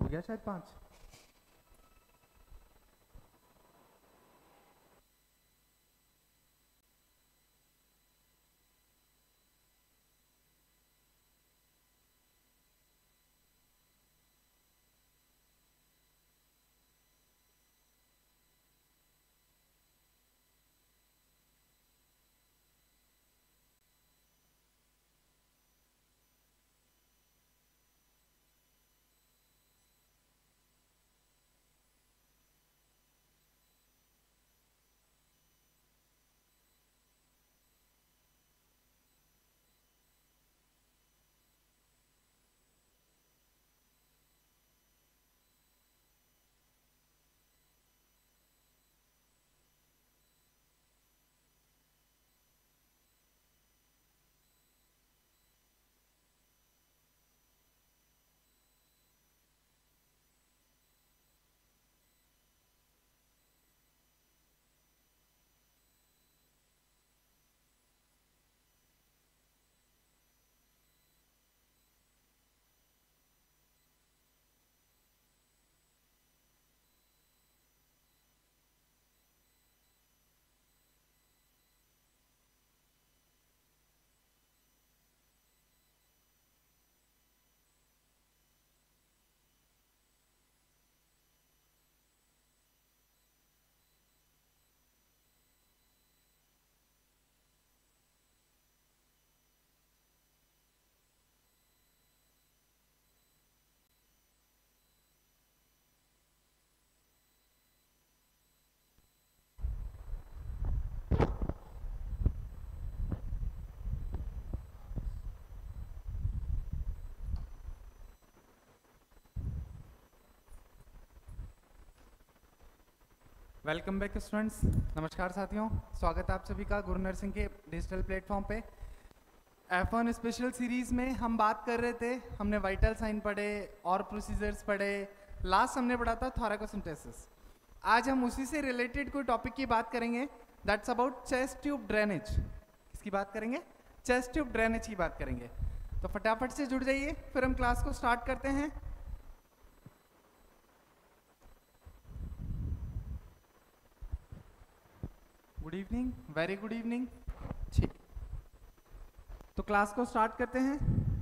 हो गया शायद 5। Welcome back students. नमस्कार साथियों, स्वागत है आप सभी का गुरु नर्सिंग के डिजिटल प्लेटफॉर्म पे। F1 स्पेशल सीरीज में हम बात कर रहे थे, हमने वाइटल साइन पढ़े और प्रोसीजर्स पढ़े, लास्ट हमने पढ़ा था थोरैकोसेंटेसिस। आज हम उसी से रिलेटेड कोई टॉपिक की बात करेंगे, that's about chest tube drainage. किसकी बात करेंगे? चेस्ट ट्यूब ड्रेनेज की बात करेंगे। तो फटाफट से जुड़ जाइए, फिर हम क्लास को स्टार्ट करते हैं। Good evening, very good evening. ठीक, तो क्लास को स्टार्ट करते हैं।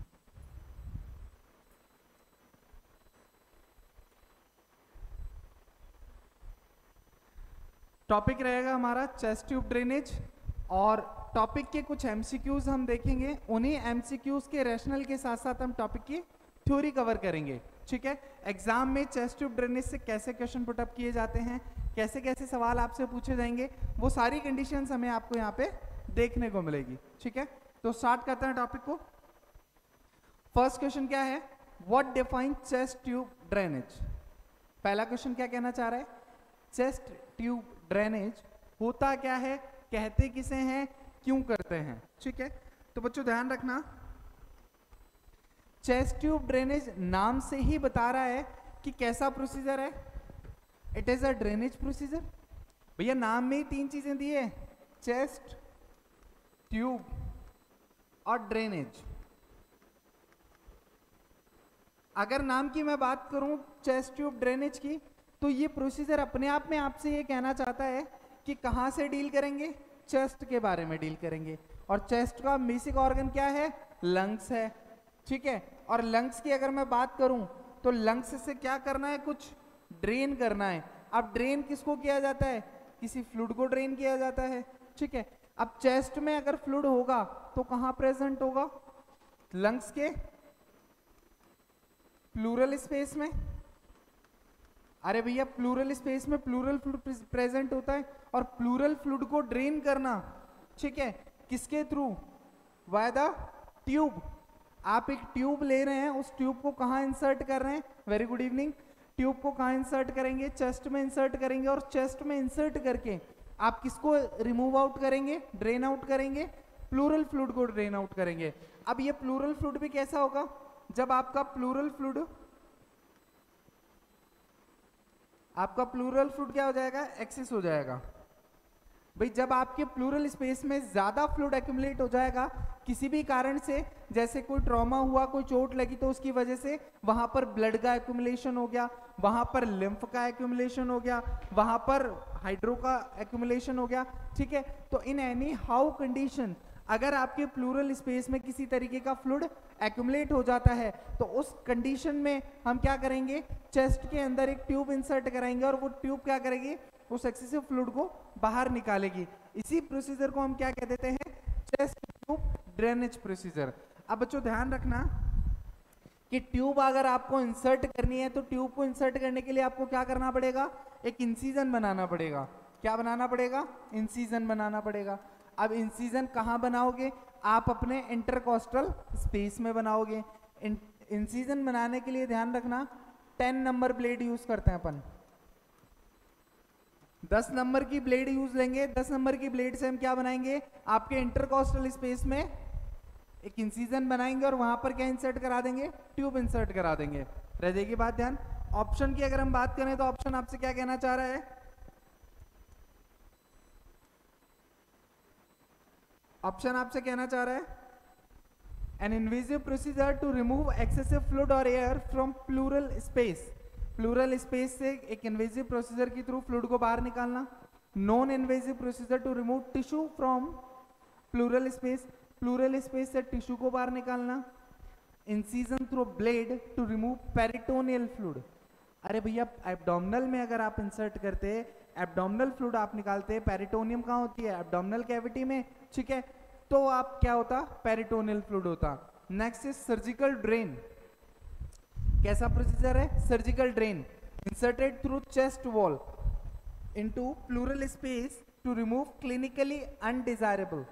टॉपिक रहेगा हमारा चेस्ट ट्यूब ड्रेनेज और टॉपिक के कुछ एमसीक्यूज हम देखेंगे। उन्हीं एमसीक्यूज के रैशनल के साथ साथ हम टॉपिक की थ्योरी कवर करेंगे। ठीक है, एग्जाम में चेस्ट ट्यूब ड्रेनेज से कैसे क्वेश्चन पुटअप किए जाते हैं, कैसे कैसे सवाल आपसे पूछे जाएंगे, वो सारी कंडीशंस हमें आपको यहाँ पे देखने को मिलेगी। ठीक है, तो स्टार्ट करते हैं टॉपिक को। फर्स्ट क्वेश्चन क्या है? What define chest tube drainage. पहला क्वेश्चन क्या कहना चाह रहा है? चेस्ट ट्यूब ड्रेनेज होता क्या है, कहते किसे हैं, क्यों करते हैं। ठीक है, तो बच्चों ध्यान रखना, चेस्ट ट्यूब ड्रेनेज नाम से ही बता रहा है कि कैसा प्रोसीजर है। It is a drainage procedure. भैया नाम में ही 3 चीजें दी है, चेस्ट ट्यूब और ड्रेनेज। अगर नाम की मैं बात करूं चेस्ट ट्यूब ड्रेनेज की, तो ये प्रोसीजर अपने आप में आपसे ये कहना चाहता है कि कहां से डील करेंगे, चेस्ट के बारे में डील करेंगे। और चेस्ट का बेसिक ऑर्गन क्या है? लंग्स है। ठीक है, और लंग्स की अगर मैं बात करूं तो लंग्स से क्या करना है? कुछ ड्रेन करना है। अब ड्रेन किसको किया जाता है? किसी फ्लूइड को ड्रेन किया जाता है। ठीक है, अब चेस्ट में अगर फ्लूइड होगा तो कहां प्रेजेंट होगा? लंग्स के प्लूरल स्पेस में। अरे भैया प्लूरल स्पेस में प्लूरल फ्लूइड प्रेजेंट होता है, और प्लूरल फ्लूइड को ड्रेन करना, ठीक है, किसके थ्रू? By the tube. आप एक ट्यूब ले रहे हैं, उस ट्यूब को कहां इंसर्ट कर रहे हैं? Very good evening. ट्यूब को कहां इंसर्ट करेंगे? चेस्ट में इंसर्ट करेंगे, और चेस्ट में इंसर्ट करके आप किसको रिमूव आउट करेंगे? ड्रेन आउट करेंगे, प्लूरल फ्लूइड को ड्रेन आउट करेंगे। अब ये प्लूरल फ्लूइड भी कैसा होगा? जब आपका प्लूरल फ्लूइड क्या हो जाएगा? एक्सेस हो जाएगा। भाई जब आपके प्लूरल स्पेस में ज्यादा फ्लूइड एक्यूमुलेट हो जाएगा किसी भी कारण से, जैसे कोई ट्रॉमा हुआ, कोई चोट लगी, तो उसकी वजह से वहां पर ब्लड का एक्यूमुलेशन हो गया, वहां पर लिम्फ का एक्यूमुलेशन हो गया, वहां पर हाइड्रो का एक्यूमुलेशन हो गया, ठीक है। तो इन एनी हाउ कंडीशन अगर आपके प्लूरल स्पेस में किसी तरीके का फ्लूइड एक्यूमुलेट हो जाता है तो उस कंडीशन में हम क्या करेंगे, चेस्ट के अंदर एक ट्यूब इंसर्ट कराएंगे और वो ट्यूब क्या करेगी, उस एक्सेसिव फ्लूइड को बाहर निकालेगी। इसी प्रोसीजर को हम क्या कह देते हैं, चेस्ट ट्यूब ड्रेनेज प्रोसीजर। अब बच्चों ध्यान रखना कि ट्यूब अगर आपको इंसर्ट करनी है तो ट्यूब को इंसर्ट करने के लिए आपको क्या करना पड़ेगा, एक इंसीजन बनाना पड़ेगा। क्या बनाना पड़ेगा, इंसीजन बनाना पड़ेगा। अब इंसीजन कहाँ बनाओगे, आप अपने इंटरकॉस्टल स्पेस में बनाओगे। इंसीजन बनाने के लिए ध्यान रखना 10 नंबर ब्लेड यूज करते हैं अपन, 10 नंबर की ब्लेड यूज लेंगे। 10 नंबर की ब्लेड से हम क्या बनाएंगे, आपके इंटरकॉस्टल स्पेस में एक इंसीजन बनाएंगे और वहां पर क्या इंसर्ट करा देंगे, ट्यूब इंसर्ट करा देंगे। रह जाएगी बात ध्यान। ऑप्शन की अगर हम बात करें तो ऑप्शन आपसे क्या कहना चाह रहा है, ऑप्शन आपसे कहना चाह रहा है an invasive procedure to remove excessive fluid और air from pleural space. Pleural space से एक इन्वेजिव प्रोसीजर के थ्रू फ्लूइड को बाहर निकालना। Non invasive procedure to remove tissue from pleural space, pleural space से टिश्यू को बाहर निकालना। Incision through blade to remove peritoneal fluid. अरे भैया एब्डोमिनल में अगर आप इंसर्ट करते, एब्डोमिनल फ्लूइड आप निकालते, पेरिटोनियम कहाँ होती है, एब्डोमिनल कैविटी में, ठीक है, तो आप क्या होता, पेरिटोनियल फ्लूइड होता। Next is surgical drain. कैसा प्रोसीजर है, surgical drain inserted through chest wall into pleural space to remove clinically undesirable.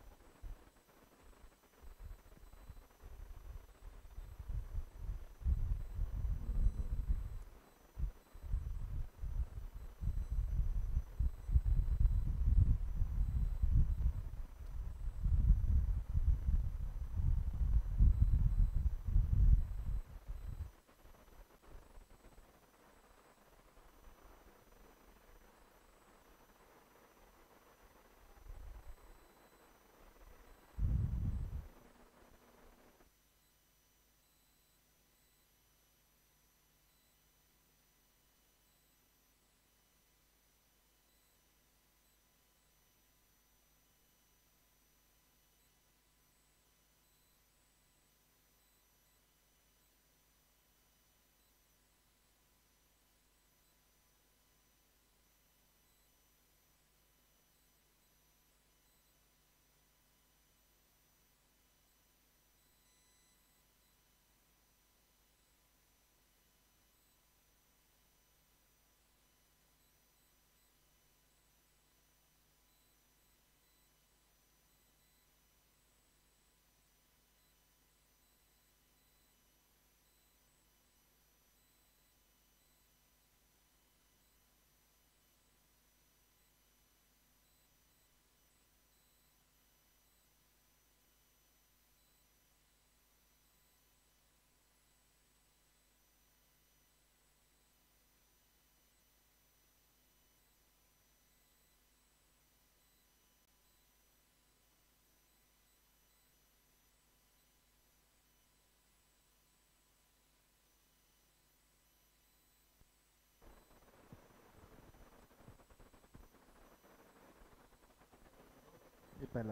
पहला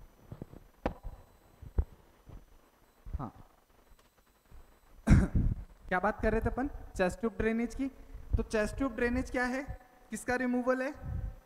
हाँ क्या बात कर रहे थे अपन, चेस्ट ट्यूब ड्रेनेज की। तो चेस्ट ट्यूब ड्रेनेज क्या है, किसका रिमूवल है,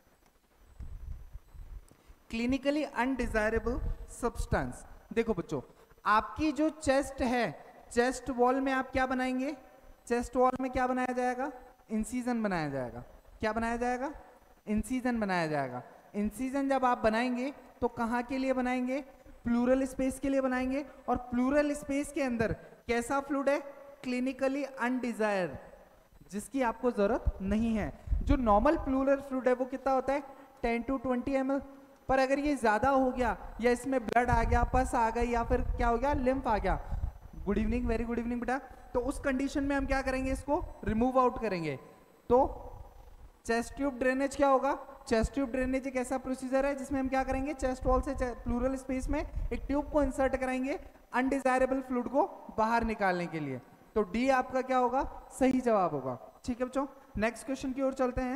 क्लिनिकली अनडिजायरेबल सब्सटेंस। देखो बच्चों, आपकी जो चेस्ट है, चेस्ट वॉल में आप क्या बनाएंगे, चेस्ट वॉल में क्या बनाया जाएगा, इंसीजन बनाया जाएगा। क्या बनाया जाएगा, इंसीजन बनाया जाएगा। इंसीजन जब आप बनाएंगे तो कहाँ के लिए बनाएंगे, प्लूरल स्पेस के लिए बनाएंगे। और प्लूरल स्पेस के अंदर कैसा फ्लूइड है, क्लिनिकली अनडिजायर, जिसकी आपको जरूरत नहीं है। जो नॉर्मल प्लूरल फ्लूइड है वो कितना होता है, 10 to 20 ml। पर अगर ये ज्यादा हो गया या इसमें ब्लड आ गया, पस आ गई, या फिर क्या हो गया, लिम्फ आ गया, good evening, very good evening बेटा, तो उस कंडीशन में हम क्या करेंगे, इसको रिमूव आउट करेंगे। तो चेस्ट ट्यूब ड्रेनेज क्या होगा, चेस्ट ट्यूब ड्रेनेज एक ऐसा प्रोसीजर है जिसमें हम क्या करेंगे, चेस्ट वॉल से प्लूरल स्पेस में एक ट्यूब को इंसर्ट कराएंगे अनडिजायरेबल फ्लूइड को बाहर निकालने के लिए। तो डी आपका क्या होगा, सही जवाब होगा। ठीक है बच्चों, नेक्स्ट क्वेश्चन की ओर चलते हैं।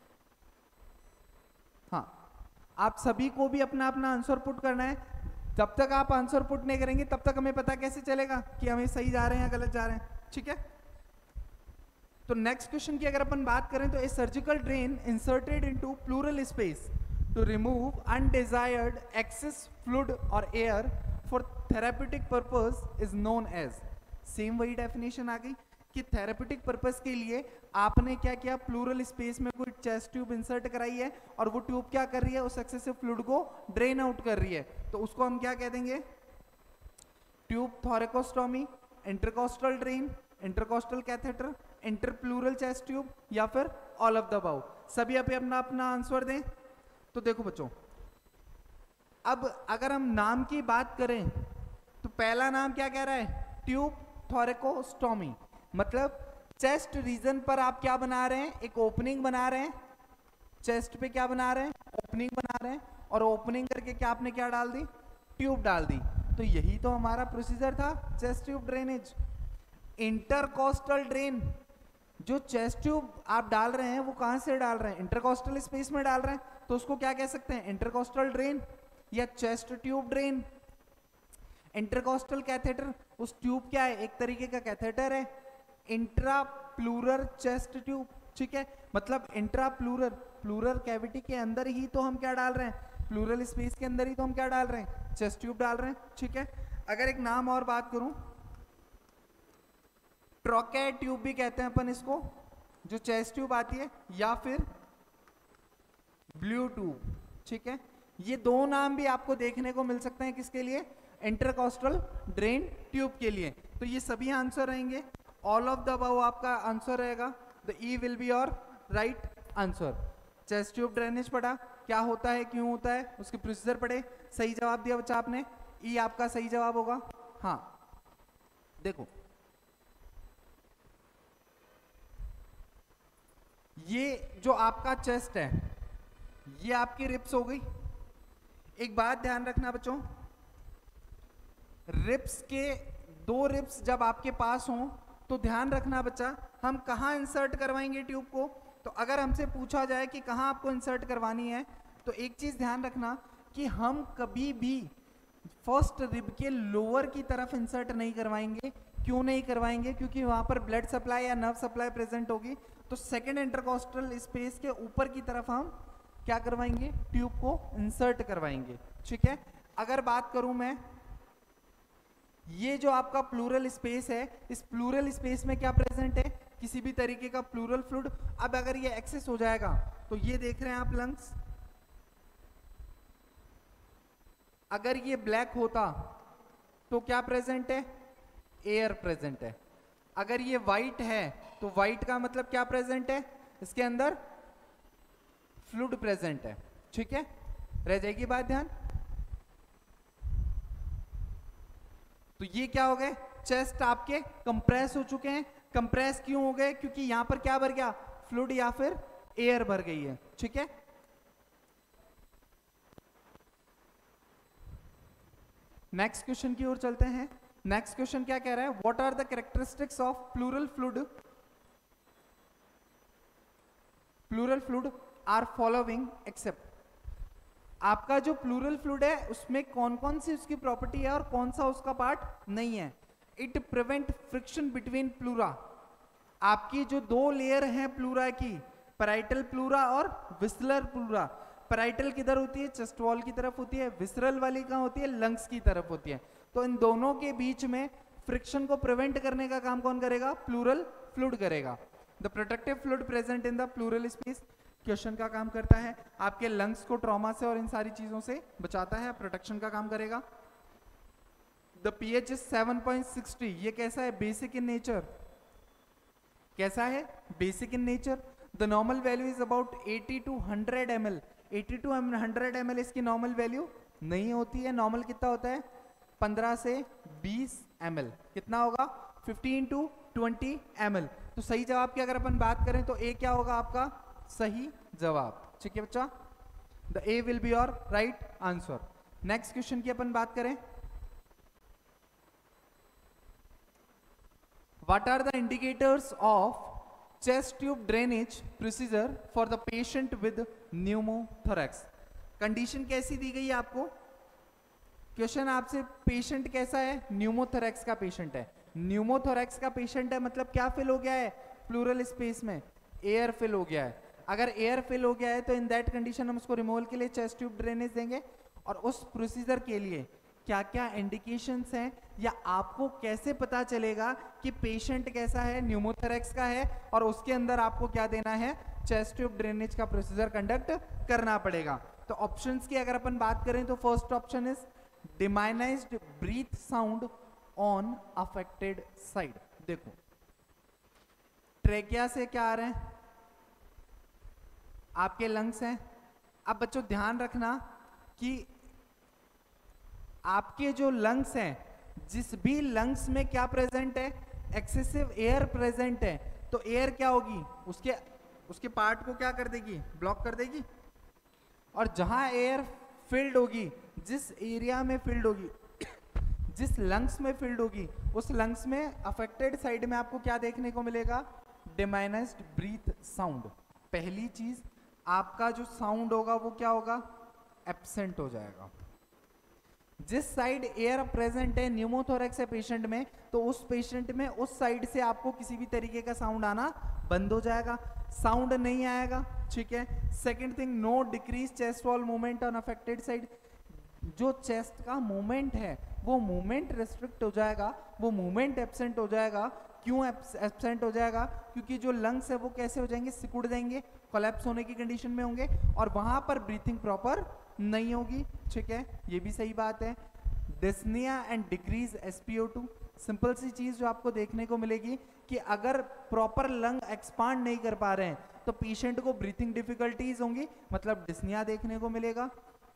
हाँ, आप सभी को भी अपना अपना आंसर पुट करना है। जब तक आप आंसर पुट नहीं करेंगे तब तक हमें पता कैसे चलेगा कि हमें सही जा रहे हैं या गलत जा रहे हैं। ठीक है, तो नेक्स्ट क्वेश्चन की अगर अपन बात करें तो a surgical drain inserted into pleural space to remove undesired excess fluid और air for therapeutic purpose is known as. Same वही डेफिनेशन आ गई कि थेरेप्यूटिक पर्पस के लिए आपने क्या किया, प्लूरल स्पेस में कोई चेस्ट ट्यूब इंसर्ट कराई है और वो ट्यूब क्या कर रही है, उस एक्सेसिव फ्लूइड को ड्रेन आउट कर रही है। तो उसको हम क्या कह देंगे, tube thoracostomy, intercostal drain, intercostal catheter, interpleural chest tube या फिर ऑल ऑफ द अबव। सभी अभी अपना अपना आंसर दें। तो देखो बच्चों, अब अगर हम नाम की बात करें तो पहला नाम क्या कह रहा है, ट्यूब थोरेकोस्टोमी, मतलब चेस्ट रीजन पर आप क्या बना रहे हैं, एक ओपनिंग बना रहे हैं। चेस्ट पे क्या बना रहे हैं, ओपनिंग बना रहे हैं, और ओपनिंग करके क्या आपने क्या डाल दी, ट्यूब डाल दी। तो यही तो हमारा प्रोसीजर था chest tube drainage. Intercostal drain, जो चेस्ट ट्यूब आप डाल रहे हैं वो कहां से डाल रहे हैं, इंटरकोस्टल स्पेस में डाल रहे हैं, तो उसको क्या कह सकते हैं, इंटरकोस्टल ड्रेन या chest tube drain. Intercostal catheter, उस ट्यूब क्या है, एक तरीके का कैथेटर है। इंट्रा प्लूरल चेस्ट ट्यूब, ठीक है, मतलब इंट्रा प्लूरल कैविटी के अंदर ही तो हम क्या डाल रहे हैं, प्लूरल स्पेस के अंदर ही तो हम क्या डाल रहे हैं, चेस्ट ट्यूब डाल रहे हैं। ठीक है, अगर एक नाम और बात करूं, ट्रोके ट्यूब भी कहते हैं अपन इसको, जो चेस्ट ट्यूब आती है, या फिर ब्लू ट्यूब। ठीक है, ये दो नाम भी आपको देखने को मिल सकते हैं किसके लिए, इंटरकोस्टल ड्रेन ट्यूब के लिए। तो ये सभी आंसर रहेंगे, ऑल ऑफ द अबव आपका आंसर रहेगा, the E will be your right answer. Chest tube drainage पढ़ा, क्या होता है, क्यों होता है, उसके प्रोसीजर पढ़े, सही जवाब दिया बच्चा आपने, ई आपका सही जवाब होगा। हाँ देखो, ये जो आपका चेस्ट है, ये आपकी रिप्स हो गई। एक बात ध्यान रखना बच्चों, रिप्स के दो रिप्स जब आपके पास हों तो ध्यान रखना बच्चा, हम कहाँ इंसर्ट करवाएंगे ट्यूब को। तो अगर हमसे पूछा जाए कि कहाँ आपको इंसर्ट करवानी है, तो एक चीज ध्यान रखना कि हम कभी भी फर्स्ट रिब के लोअर की तरफ इंसर्ट नहीं करवाएंगे। क्यों नहीं करवाएंगे, क्योंकि वहां पर ब्लड सप्लाई या नर्व सप्लाई प्रेजेंट होगी। तो सेकेंड इंटरकोस्टल स्पेस के ऊपर की तरफ हम क्या करवाएंगे, ट्यूब को इंसर्ट करवाएंगे। ठीक है, अगर बात करूं मैं, ये जो आपका प्लूरल स्पेस है, इस प्लूरल स्पेस में क्या प्रेजेंट है, किसी भी तरीके का प्लूरल फ्लूइड। अब अगर ये एक्सेस हो जाएगा तो ये देख रहे हैं आप लंग्स, अगर ये ब्लैक होता तो क्या प्रेजेंट है, एयर प्रेजेंट है। अगर ये व्हाइट है तो व्हाइट का मतलब क्या प्रेजेंट है, इसके अंदर फ्लूइड प्रेजेंट है। ठीक है, रह जाएगी बात ध्यान। तो ये क्या हो गए, चेस्ट आपके कंप्रेस हो चुके हैं। कंप्रेस क्यों हो गए, क्योंकि यहां पर क्या भर गया, फ्लूइड या फिर एयर भर गई है। ठीक है, नेक्स्ट क्वेश्चन की ओर चलते हैं। नेक्स्ट क्वेश्चन क्या कह रहा है, what are the characteristics of pleural fluid are following except. आपका जो प्लूरल फ्लूइड है उसमें कौन कौन सी उसकी प्रॉपर्टी है और कौन सा उसका पार्ट नहीं है। It prevent friction between pleura, आपकी जो दो लेयर हैं प्लूरा की, पैराइटल प्लूरा और विसरल प्लूरा। पैराइटल किधर होती है, चेस्ट वॉल की तरफ होती है, विसरल वाली कहाँ होती है, लंग्स की तरफ होती है। तो इन दोनों के बीच में फ्रिक्शन को प्रिवेंट करने का काम कौन करेगा, प्लूरल फ्लूइड करेगा। The protective fluid present in the pleural space question का काम करता है, आपके लंग्स को ट्रॉमा से और इन सारी चीजों से बचाता है, प्रोटेक्शन का काम करेगा। द पीएच इज 7.60, ये कैसा है, बेसिक इन नेचर। कैसा है, basic in nature. The normal value is about 80 to 100 ml। 80 to 100 ml इसकी नॉर्मल वैल्यू नहीं होती है। नॉर्मल कितना होता है, 15 से 20 ml। कितना होगा, 15 to 20 ml। तो सही जवाब की अगर अपन बात करें तो ए क्या होगा आपका सही जवाब। ठीक है बच्चा, the A will be your right answer. Next question की अपन बात करें, what are the indicators of chest tube drainage procedure for the patient with pneumothorax. Condition कैसी दी गई है आपको, क्वेश्चन आपसे पेशेंट कैसा है, न्यूमोथोरैक्स का पेशेंट है। न्यूमोथोरैक्स का पेशेंट है मतलब क्या फिल हो गया है, प्लूरल स्पेस में एयर फिल हो गया है। अगर एयर फिल हो गया है तो इन दैट कंडीशन हम उसको रिमूवल के लिए चेस्ट ट्यूब ड्रेनेज देंगे। और उस प्रोसीजर के लिए क्या क्या इंडिकेशंस हैं या आपको कैसे पता चलेगा कि पेशेंट कैसा है, न्यूमोथोरैक्स का है, और उसके अंदर आपको क्या देना है, चेस्ट ट्यूब ड्रेनेज का प्रोसीजर कंडक्ट करना पड़ेगा। तो ऑप्शंस की अगर अपन बात करें तो first option is diminished breath sound on affected side. देखो ट्रेकिया से क्या आ रहे हैं, आपके लंग्स हैं। अब बच्चों ध्यान रखना कि आपके जो लंग्स हैं, जिस भी लंग्स में क्या प्रेजेंट है, एक्सेसिव एयर प्रेजेंट है, तो एयर क्या होगी, उसके पार्ट को क्या कर देगी, ब्लॉक कर देगी। और जहां एयर फिल्ड होगी, जिस एरिया में फिल्ड होगी, जिस लंग्स में फिल्ड होगी, उस लंग्स में अफेक्टेड साइड में आपको क्या देखने को मिलेगा, डिमाइनाइज्ड ब्रीथ साउंड। पहली चीज आपका जो साउंड होगा वो क्या होगा, एब्सेंट हो जाएगा। जिस साइड एयर प्रेजेंट है, न्यूमोथोरैक्स है पेशेंट में, तो उस पेशेंट में उस साइड से आपको किसी भी तरीके का साउंड आना बंद हो जाएगा, साउंड नहीं आएगा, ठीक है। Second thing, no decrease chest wall movement on affected side. जो चेस्ट का मूवमेंट है वो मूवमेंट रेस्ट्रिक्ट हो जाएगा, वो मूवमेंट एब्सेंट हो जाएगा। क्यों एब्सेंट हो जाएगा, क्योंकि जो लंग्स है वो कैसे हो जाएंगे, सिकुड़ जाएंगे, कोलैप्स होने की कंडीशन में होंगे, और वहां पर ब्रीथिंग प्रॉपर नहीं होगी, ठीक है, ये भी सही बात है। Dyspnoea and decrease SpO2, simple सी चीज जो आपको देखने को मिलेगी कि अगर प्रॉपर लंग एक्सपांड नहीं कर पा रहे हैं तो पेशेंट को ब्रीथिंग डिफिकल्टीज होंगी, मतलब डिस्निया देखने को मिलेगा।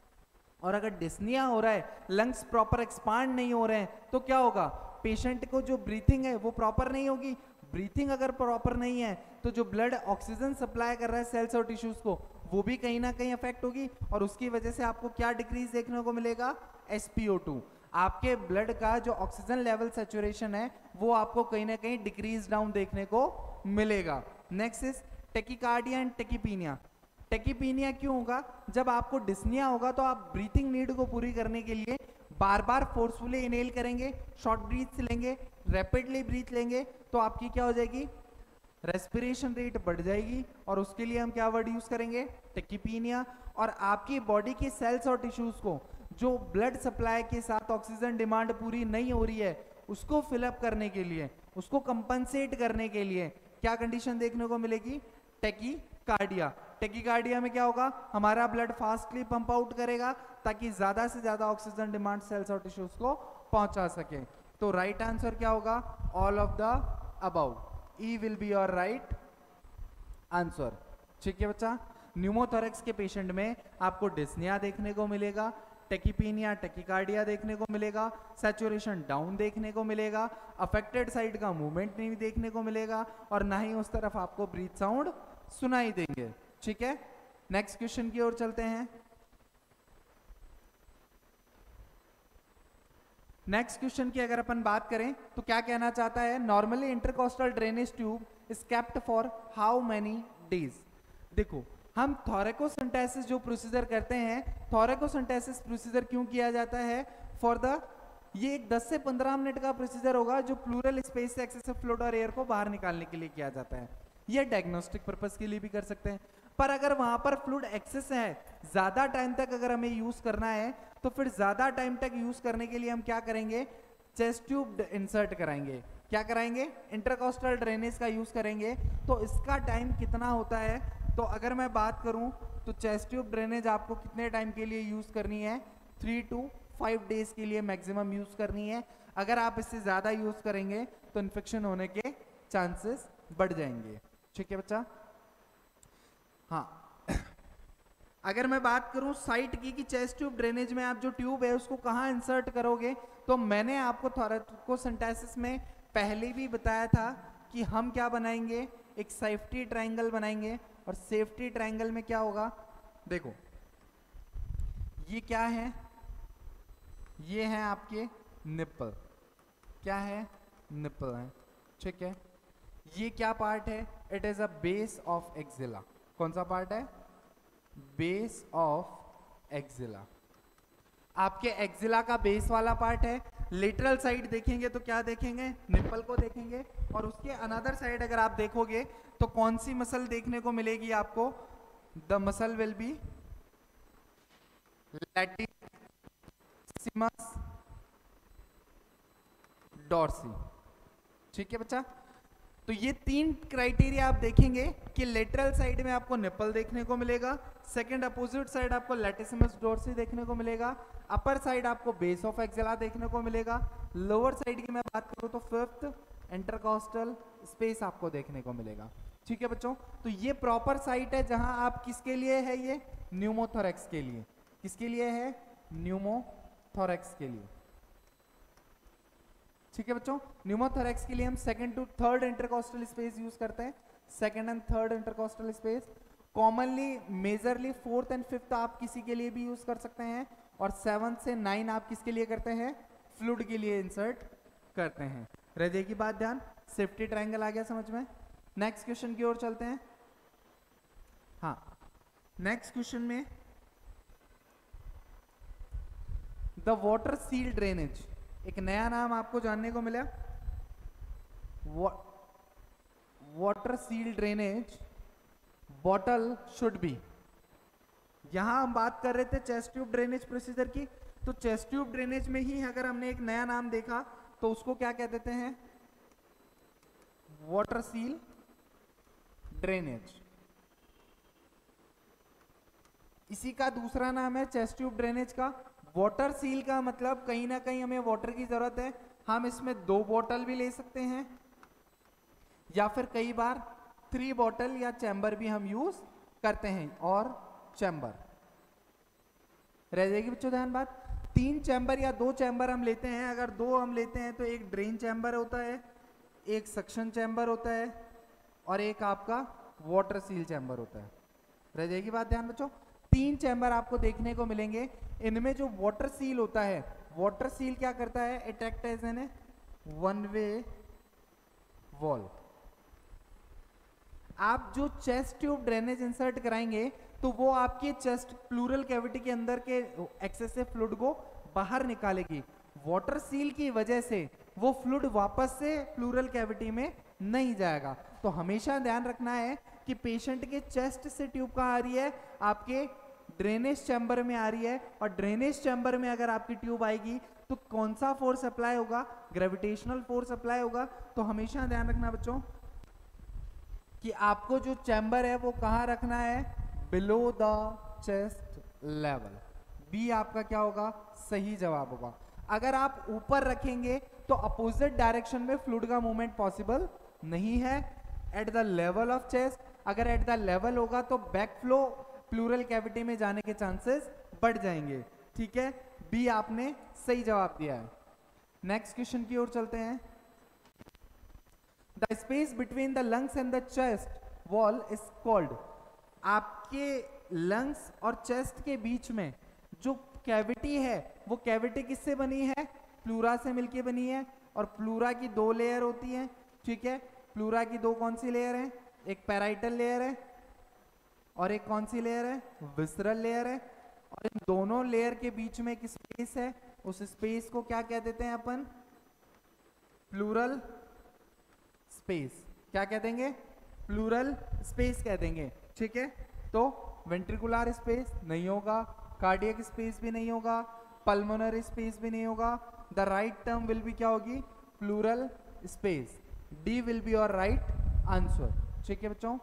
और अगर डिस्निया हो रहा है, लंग्स प्रॉपर एक्सपांड नहीं हो रहे हैं, तो क्या होगा, पेशेंट को जो ब्रीथिंग है वो प्रॉपर नहीं होगी। ब्रीथिंग अगर प्रॉपर नहीं है तो जो ब्लड ऑक्सीजन सप्लाई कर रहा है सेल्स और टिश्यूज को, वो भी कहीं ना कहीं अफेक्ट होगी, और उसकी वजह से आपको क्या डिक्रीज देखने को मिलेगा, SpO2। आपके ब्लड का जो ऑक्सीजन लेवल सैचुरेशन है वो आपको कहीं ना कहीं डिक्रीज डाउन देखने को मिलेगा। Next is tachycardia and tachypnoea. Tachypnoea क्यों होगा, जब आपको डिस्निया होगा तो आप ब्रीथिंग नीड को पूरी करने के लिए बार बार फोर्सफुली इनहेल करेंगे, शॉर्ट ब्रीथ लेंगे, रैपिडली ब्रीथ लेंगे, तो आपकी क्या हो जाएगी, रेस्पिरेशन रेट बढ़ जाएगी, और उसके लिए हम क्या वर्ड यूज करेंगे, टेकिपीनिया। और आपकी बॉडी के सेल्स और टिश्यूज को जो ब्लड सप्लाई के साथ ऑक्सीजन डिमांड पूरी नहीं हो रही है उसको फिलअप करने के लिए, उसको कंपनसेट करने के लिए क्या कंडीशन देखने को मिलेगी, टेकिकार्डिया। टेकिकार्डिया में क्या होगा, हमारा ब्लड फास्टली पंप आउट करेगा ताकि ज्यादा से ज्यादा ऑक्सीजन डिमांड सेल्स और टिश्यूज को पहुंचा सके। तो राइट आंसर क्या होगा, all of the above, E will be your right answer, ठीक है बच्चा। न्यूमोथोरैक्स के पेशेंट में आपको डिस्निया देखने को मिलेगा, टेकिपीनिया टेकिकार्डिया देखने को मिलेगा, सैचुरेशन डाउन देखने को मिलेगा, अफेक्टेड साइड का मूवमेंट नहीं देखने को मिलेगा, और ना ही उस तरफ आपको ब्रीथ साउंड सुनाई देंगे, ठीक है। नेक्स्ट क्वेश्चन की ओर चलते हैं। नेक्स्ट क्वेश्चन की अगर अपन बात करें तो क्या कहना चाहता है, normally intercostal drainage tube is kept for how many days. देखो हम थोरैकोसेंटेसिस जो प्रोसीजर करते हैं, थोरैकोसेंटेसिस प्रोसीजर क्यों किया जाता है, फॉर द, ये एक 10 से 15 मिनट का प्रोसीजर होगा जो प्लूरल स्पेस से एक्सेसिव फ्लूइड और एयर को बाहर निकालने के लिए किया जाता है। ये डायग्नोस्टिक पर्पस के लिए भी कर सकते हैं, पर अगर वहां पर फ्लूइड एक्सेस है, ज्यादा टाइम तक अगर हमें यूज करना है तो फिर ज्यादा टाइम तक यूज करने के लिए हम क्या करेंगे, चेस्ट ट्यूब इंसर्ट कराएंगे। क्या कराएंगे, इंटरकोस्टल ड्रेनेज का यूज करेंगे। तो इसका टाइम कितना होता है, तो अगर मैं बात करूं तो चेस्ट ट्यूब ड्रेनेज आपको कितने टाइम के लिए यूज करनी है, 3 to 5 डेज के लिए मैक्सिमम यूज करनी है। अगर आप इससे ज्यादा यूज करेंगे तो इन्फेक्शन होने के चांसेस बढ़ जाएंगे, ठीक है बच्चा। हाँ अगर मैं बात करूं साइट की कि चेस्ट ट्यूब ड्रेनेज में आप जो ट्यूब है उसको कहाँ इंसर्ट करोगे, तो मैंने आपको थोरैकोसेंटेसिस में पहले भी बताया था कि हम क्या बनाएंगे, एक सेफ्टी ट्रायंगल बनाएंगे, और सेफ्टी ट्रायंगल में क्या होगा, देखो ये क्या है, ये है आपके निप्पल, क्या है, निप्पल है, ठीक है। ये क्या पार्ट है, it is a base of axilla. कौन सा पार्ट है, बेस ऑफ एक्सिला, आपके एक्सिला का बेस वाला पार्ट है। लेटरल साइड देखेंगे तो क्या देखेंगे, निप्पल को देखेंगे, और उसके अनदर साइड अगर आप देखोगे तो कौन सी मसल देखने को मिलेगी आपको, the muscle will be latissimus dorsi, ठीक है बच्चा। तो ये तीन क्राइटेरिया आप देखेंगे कि लेटरल साइड में आपको निप्पल देखने को मिलेगा, सेकंड अपोजिट साइड आपको लैटिसिमस डॉर्सी देखने को मिलेगा, अपर साइड आपको बेस ऑफ एक्सिला देखने को मिलेगा, लोअर साइड की मैं बात करूं तो फिफ्थ इंटरकॉस्टल स्पेस आपको देखने को मिलेगा, ठीक है बच्चों। तो ये प्रॉपर साइट है जहां आप किसके लिए है, ये न्यूमोथोरैक्स के लिए, किसके लिए है, न्यूमोथोरैक्स के लिए, ठीक है बच्चों। न्यूमोथोरैक्स के लिए हम second to third intercostal space use करते हैं, second and third intercostal space. Commonly majorly fourth and fifth आप किसी के लिए भी यूज कर सकते हैं, और 7 से 9 आप किसके लिए करते हैं, फ्लूइड के लिए इंसर्ट करते हैं। रह जाएगी बात ध्यान, सेफ्टी ट्रायंगल आ गया समझ में। नेक्स्ट क्वेश्चन की ओर चलते हैं। हाँ, नेक्स्ट क्वेश्चन में द वाटर सील ड्रेनेज, एक नया नाम आपको जानने को मिला, water seal drainage bottle should be. यहां हम बात कर रहे थे चेस्ट ट्यूब ड्रेनेज प्रोसीजर की, तो चेस्ट ट्यूब ड्रेनेज में ही अगर हमने एक नया नाम देखा तो उसको क्या कह देते हैं, वाटर सील ड्रेनेज। इसी का दूसरा नाम है चेस्ट ट्यूब ड्रेनेज का वाटर सील का मतलब कहीं ना कहीं हमें वाटर की जरूरत है, हम इसमें 2 बॉटल भी ले सकते हैं, या फिर कई बार 3 बॉटल या चैम्बर भी हम यूज करते हैं, और चैम्बर रह जाएगी बच्चों ध्यान बात। 3 चैम्बर या 2 चैम्बर हम लेते हैं, अगर 2 हम लेते हैं तो एक ड्रेन चैम्बर होता है, एक सक्शन चैम्बर होता है, और एक आपका वाटर सील चैम्बर होता है। रह जाएगी बात ध्यान बच्चों। 3 चैम्बर आपको देखने को मिलेंगे। इनमें जो वाटर सील होता है, वाटर सील क्या करता है, it act as an one way valve. आप जो चेस्ट ट्यूब ड्रेनेज इंसर्ट कराएंगे तो वो आपके चेस्ट प्लूरल कैविटी के अंदर के एक्सेसिव फ्लूइड को बाहर निकालेगी। वाटर सील की वजह से वो फ्लूइड वापस से प्लूरल कैविटी में नहीं जाएगा। तो हमेशा ध्यान रखना है कि पेशेंट के चेस्ट से ट्यूब कहाँ आ रही है, आपके ड्रेनेज चैम्बर में आ रही है, और ड्रेनेज चैम्बर में अगर आपकी ट्यूब आएगी तो कौन सा फोर्स अप्लाई होगा, ग्रेविटेशनल फोर्स अप्लाई होगा। तो हमेशा ध्यान रखना बच्चों कि आपको जो चैम्बर है वो कहाँ रखना है, below the chest level. B आपका क्या होगा, सही जवाब होगा। अगर आप ऊपर रखेंगे तो अपोजिट डायरेक्शन में फ्लूइड का मूवमेंट पॉसिबल नहीं है। At the level of chest, अगर एट द लेवल होगा तो बैक फ्लो प्लूरल कैविटी में जाने के चांसेस बढ़ जाएंगे, ठीक है। बी आपने सही जवाब दिया है। नेक्स्ट क्वेश्चन की ओर चलते हैं। The space between the lungs and the chest wall is called. आपके लंग्स और चेस्ट के बीच में जो कैविटी है वो कैविटी किससे बनी है, प्लूरा से मिलके बनी है, और प्लूरा की 2 लेयर होती हैं, ठीक है। प्लूरा की 2 कौन सी लेयर है, एक पैराइटल लेयर है और एक कौन सी लेयर है, विसरल लेयर है। और इन दोनों लेयर के बीच में एक स्पेस है, उस स्पेस को क्या कह देते हैं अपन, प्लूरल स्पेस। क्या कह देंगे, प्लूरल स्पेस कह देंगे, ठीक है। तो वेंट्रिकुलर स्पेस नहीं होगा, कार्डियक स्पेस भी नहीं होगा, पल्मोनरी स्पेस भी नहीं होगा। The right term will be क्या होगी, pleural space. D will be your right answer, ठीक है बच्चों।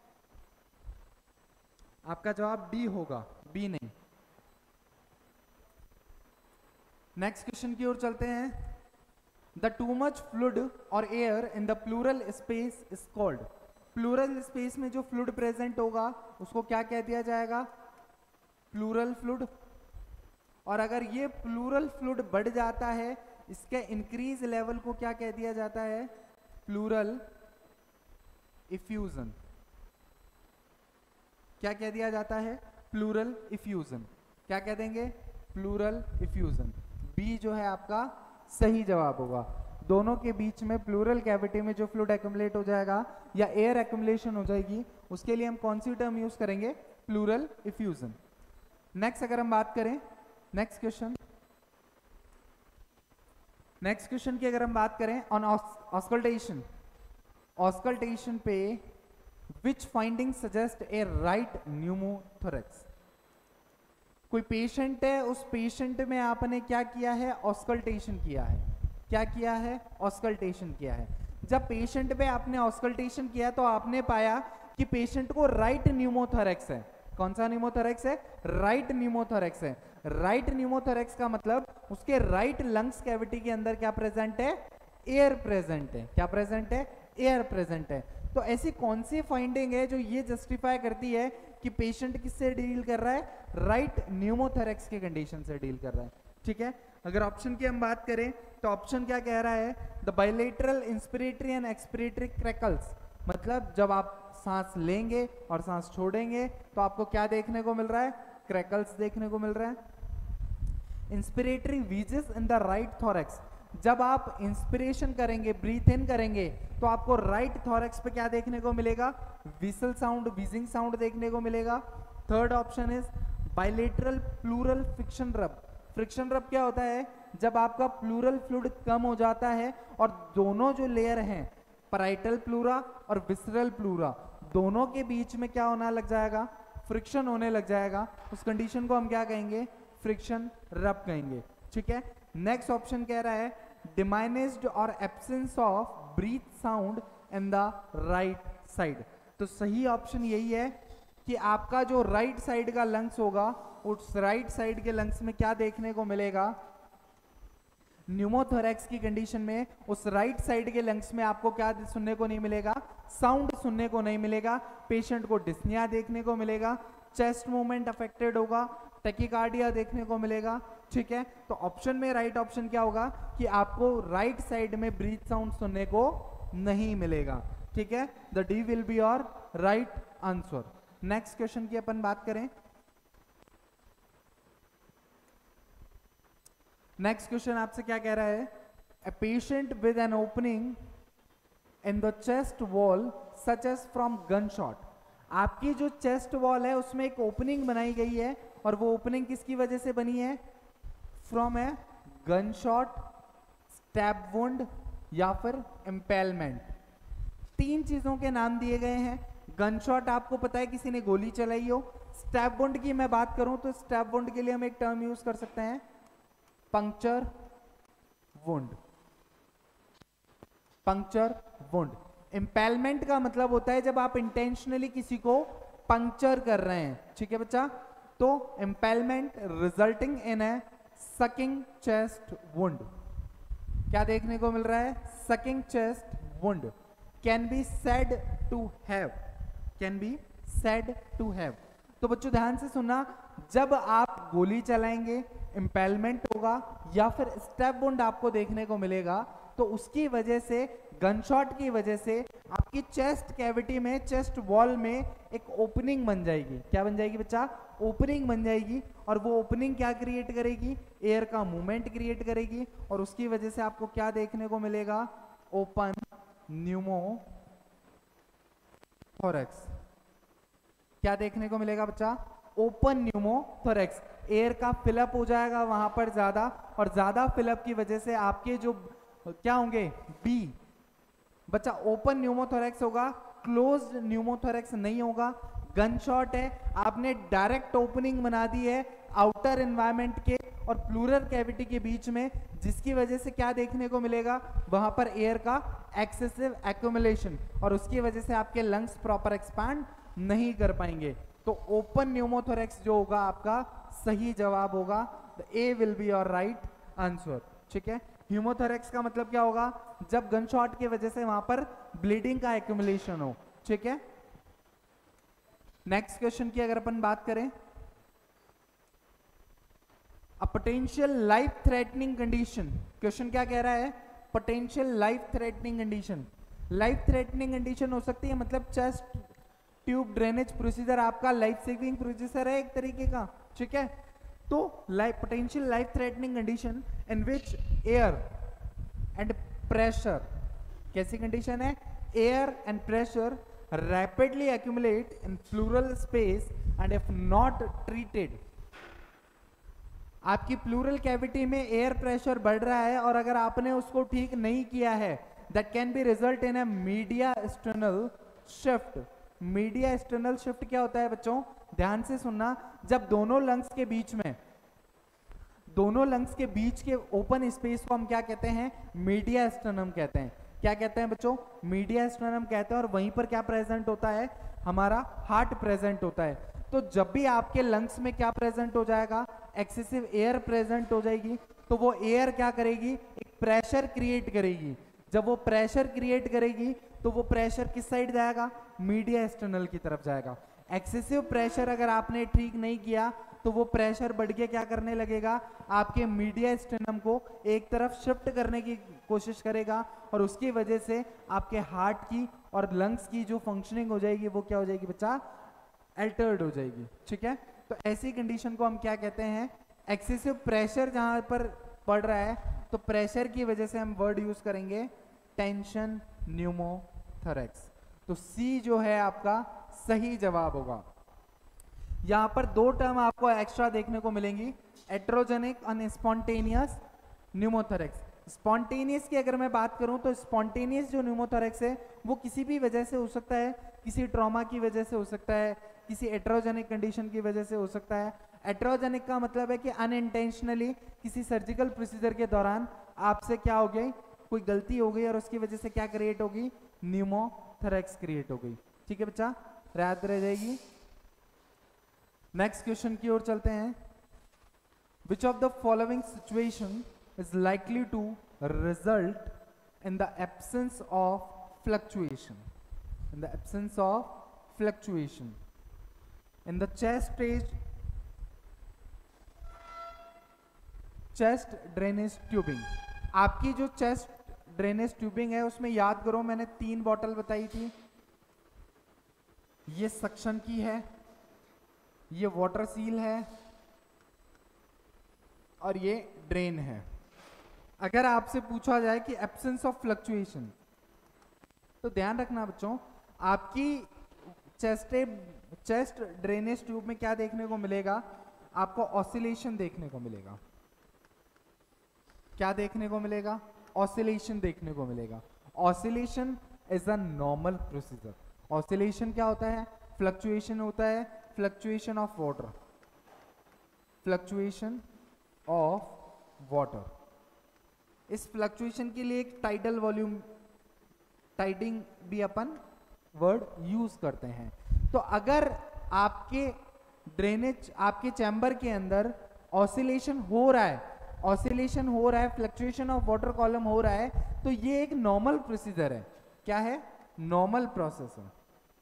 आपका जवाब डी होगा, बी नहीं। नेक्स्ट क्वेश्चन की ओर चलते हैं। द टू मच फ्लूइड और air in the pleural space is called. Pleural space में जो फ्लूइड प्रेजेंट होगा उसको क्या कह दिया जाएगा, प्लूरल फ्लूइड। और अगर ये प्लूरल फ्लूइड बढ़ जाता है, इसके इंक्रीज लेवल को क्या कह दिया जाता है, प्लूरल इफ्यूजन। क्या कह दिया जाता है, प्लूरल इफ्यूजन। क्या कह देंगे? Pleural effusion. बी जो है आपका सही जवाब होगा। दोनों के बीच में प्लूरल कैविटी में जो फ्लूइड एक्यूमुलेट हो जाएगा या एयर एक्यूमुलेशन हो जाएगी, उसके लिए हम कौन सी टर्म यूज करेंगे? Pleural effusion. नेक्स्ट अगर हम बात करें, नेक्स्ट क्वेश्चन की अगर हम बात करें ऑन ऑस्कल्टेशन, ऑस्कल्टेशन पे which finding suggest a right pneumothorax. कोई पेशेंट है, उस पेशेंट में आपने क्या किया है? ऑस्कल्टेशन किया है। क्या किया है? ऑस्कल्टेशन किया है। जब पेशेंट पे आपने ऑस्कल्टेशन किया तो आपने पाया कि पेशेंट को राइट न्यूमोथोरेक्स है। कौन सा न्यूमोथोरेक्स है? राइट न्यूमोथोरेक्स है। राइट न्यूमोथोरेक्स का मतलब उसके राइट लंग्स कैविटी के अंदर क्या प्रेजेंट है? एयर प्रेजेंट है। क्या प्रेजेंट है? एयर प्रेजेंट है। तो ऐसी कौन सी फाइंडिंग है जो ये जस्टिफाई करती है कि पेशेंट किससे डील कर रहा है? राइट न्यूमोथोरेक्स के कंडीशन से डील कर रहा है। ठीक है, अगर ऑप्शन की हम बात करें तो ऑप्शन क्या कह रहा है? The bilateral inspiratory and expiratory crackles. मतलब जब आप सांस लेंगे और सांस छोड़ेंगे तो आपको क्या देखने को मिल रहा है? क्रैकल्स देखने को मिल रहा है। Inspiratory wheezes in the right thorax. जब आप इंस्पिरेशन करेंगे, ब्रीथ इन करेंगे, तो आपको राइट थोरैक्स पे क्या देखने को मिलेगा? विसल साउंड, विजिंग साउंड देखने को मिलेगा। Third option is bilateral pleural friction rub. Friction rub क्या होता है? जब आपका प्लूरल फ्लूइड कम हो जाता है और दोनों जो लेयर हैं, पैराइटल प्लूरा और विसरल प्लूरा, दोनों के बीच में क्या होना लग जाएगा? फ्रिक्शन होने लग जाएगा। उस कंडीशन को हम क्या कहेंगे? फ्रिक्शन रब कहेंगे। ठीक है, नेक्स्ट ऑप्शन कह रहा है डिमाइनिज्ड और absence of breath sound in the right side. तो सही ऑप्शन यही है कि आपका जो राइट साइड का लंग्स होगा, उस राइट साइड के लंग्स में क्या देखने को मिलेगा? न्यूमोथोरैक्स की कंडीशन में उस राइट साइड के लंग्स में आपको क्या सुनने को नहीं मिलेगा? साउंड सुनने को नहीं मिलेगा। पेशेंट को डिस्निया देखने को मिलेगा, चेस्ट मूवमेंट अफेक्टेड होगा, टैकीकार्डिया देखने को मिलेगा। ठीक है, तो ऑप्शन में राइट ऑप्शन क्या होगा कि आपको राइट साइड में ब्रीथ साउंड सुनने को नहीं मिलेगा। ठीक है, the D will be your right answer. Next question की अपन बात करें। नेक्स्ट क्वेश्चन आपसे क्या कह रहा है? A patient with an opening in the chest wall such as from gun shot. आपकी जो चेस्ट वॉल है उसमें एक ओपनिंग बनाई गई है और वो ओपनिंग किसकी वजह से बनी है? From a gun shot, stab wound या फिर इम्पेलमेंट। तीन चीजों के नाम दिए गए हैं। गन शॉट आपको पता है किसी ने गोली चलाई हो। स्टैब वुंड की मैं बात करूं तो स्टैब वुंड के लिए हम एक टर्म यूज कर सकते हैं, puncture wound. Puncture wound. Impalement का मतलब होता है जब आप इंटेंशनली किसी को पंक्चर कर रहे हैं। ठीक है बच्चा, तो impalement resulting in a sucking chest wound. क्या देखने को मिल रहा है? Sucking chest wound can be said to have, can be said to have. तो बच्चों ध्यान से सुनना, जब आप गोली चलाएंगे इम्पेलमेंट होगा या फिर स्टैब वुंड आपको देखने को मिलेगा, तो उसकी वजह से, गनशॉट की वजह से आपकी चेस्ट कैविटी में, चेस्ट वॉल में एक ओपनिंग बन जाएगी। क्या बन जाएगी बच्चा? ओपनिंग बन जाएगी। और वो ओपनिंग क्या क्रिएट करेगी? एयर का मूवमेंट क्रिएट करेगी और उसकी वजह से आपको क्या देखने को मिलेगा? Open pneumothorax. क्या देखने को मिलेगा बच्चा? Open pneumothorax. एयर का फिलअप हो जाएगा वहां पर ज्यादा, और ज्यादा फिलअप की वजह से आपके जो क्या होंगे? बी। बच्चा ओपन न्यूमोथोरैक्स होगा, क्लोज्ड न्यूमोथोरैक्स नहीं होगा। गन शॉट है, आपने डायरेक्ट ओपनिंग बना दी है आउटर एनवायरनमेंट के और प्लूरल कैविटी के बीच में, जिसकी वजह से क्या देखने को मिलेगा? वहां पर एयर का एक्सेसिव एक्यूमुलेशन, और उसकी वजह से आपके लंग्स प्रॉपर एक्सपांड नहीं कर पाएंगे। तो ओपन न्यूमोथोरैक्स जो होगा आपका सही जवाब होगा। A will be your right answer. ठीक है, ह्यूमोथोरैक्स का मतलब क्या होगा? जब गन शॉट की वजह से वहां पर ब्लीडिंग का एक्यूमुलेशन हो। ठीक है, नेक्स्ट क्वेश्चन की अगर अपन बात करें, a potential life threatening condition. Question क्या कह रहा है? Potential life threatening condition. Life threatening condition हो सकती है मतलब चेस्ट ट्यूब ड्रेनेज प्रोसीजर आपका लाइफ सेविंग प्रोसीजर है एक तरीके का, ठीक है। तो potential life threatening condition in which air and pressure, कैसी कंडीशन है, air and pressure rapidly accumulate in pleural space and if not treated, आपकी प्लूरल कैविटी में एयर प्रेशर बढ़ रहा है और अगर आपने उसको ठीक नहीं किया है, that can be result in a mediastinal shift. Mediastinal shift क्या होता है बच्चों, ध्यान से सुनना, जब दोनों लंग्स के बीच के ओपन स्पेस को हम क्या कहते हैं, मीडिया एक्सटर्नम कहते हैं। क्या कहते हैं बच्चों, मीडिया एक्सटर्नम कहते हैं। और वहीं पर क्या प्रेजेंट होता है, हमारा हार्ट प्रेजेंट होता है। तो जब भी आपके लंग्स में क्या प्रेजेंट हो जाएगा, एक्सेसिव एयर प्रेजेंट हो जाएगी, तो वो एयर क्या करेगी, एक प्रेशर क्रिएट करेगी। जब वो प्रेशर क्रिएट करेगी तो वो प्रेशर किस साइड जाएगा, मीडिया एक्सटर्नल की तरफ जाएगा। एक्सेसिव प्रेशर अगर आपने ठीक नहीं किया तो वो प्रेशर बढ़ के क्या करने लगेगा, आपके मीडिया एक्सटर्नम को एक तरफ शिफ्ट करने की कोशिश करेगा और उसकी वजह से आपके हार्ट की और लंग्स की जो फंक्शनिंग हो जाएगी वो क्या हो जाएगी बच्चा, अल्टर्ड हो जाएगी, ठीक है। तो ऐसी कंडीशन को हम क्या कहते हैं, एक्सेसिव प्रेशर जहां पर पड़ रहा है तो प्रेशर की वजह से हम वर्ड यूज करेंगे टेंशन न्यूमोथोरैक्स। तो सी जो है आपका सही जवाब होगा। यहां पर दो टर्म आपको एक्स्ट्रा देखने को मिलेंगी, एट्रोजेनिक और स्पॉन्टेनियस न्यूमोथोरैक्स। स्पॉन्टेनियस की अगर मैं बात करूं तो स्पॉन्टेनियस जो न्यूमोथोरैक्स है वो किसी भी वजह से हो सकता है, किसी ट्रॉमा की वजह से हो सकता है, किसी एट्रोजेनिक कंडीशन की वजह से हो सकता है। एट्रोजेनिक का मतलब है कि अनइंटेंशनली किसी सर्जिकल प्रोसीजर के दौरान आपसे क्या हो गई, कोई गलती हो गई और उसकी वजह से क्या क्रिएट होगी, न्यूमोथोरैक्स क्रिएट हो गई, ठीक है बच्चा, याद रह जाएगी। नेक्स्ट क्वेश्चन की ओर चलते हैं। Which of the following situation is likely to result in the absence of fluctuation, in the absence of fluctuation in the chest drainage tubing। आपकी जो चेस्ट ड्रेनेज ट्यूबिंग है उसमें याद करो मैंने 3 बॉटल बताई थी, ये सक्शन की है, ये वाटर सील है और ये ड्रेन है। अगर आपसे पूछा जाए कि एब्सेंस ऑफ फ्लक्चुएशन, तो ध्यान रखना बच्चों, आपकी चेस्ट ड्रेनेज ट्यूब में क्या देखने को मिलेगा, आपको ऑसिलेशन देखने को मिलेगा। क्या देखने को मिलेगा, ऑसिलेशन देखने को मिलेगा। Oscillation is a normal procedure. Oscillation क्या होता है, फ्लक्चुएशन होता है, fluctuation of water, fluctuation of water. इस फ्लक्चुएशन के लिए एक टाइडल वॉल्यूम टाइडिंग भी अपन वर्ड यूज करते हैं। तो अगर आपके ड्रेनेज, आपके चैम्बर के अंदर ऑसिलेशन हो रहा है, फ्लक्चुएशन ऑफ वाटर कॉलम हो रहा है, तो ये एक नॉर्मल प्रोसीजर है। क्या है, नॉर्मल प्रोसेस है।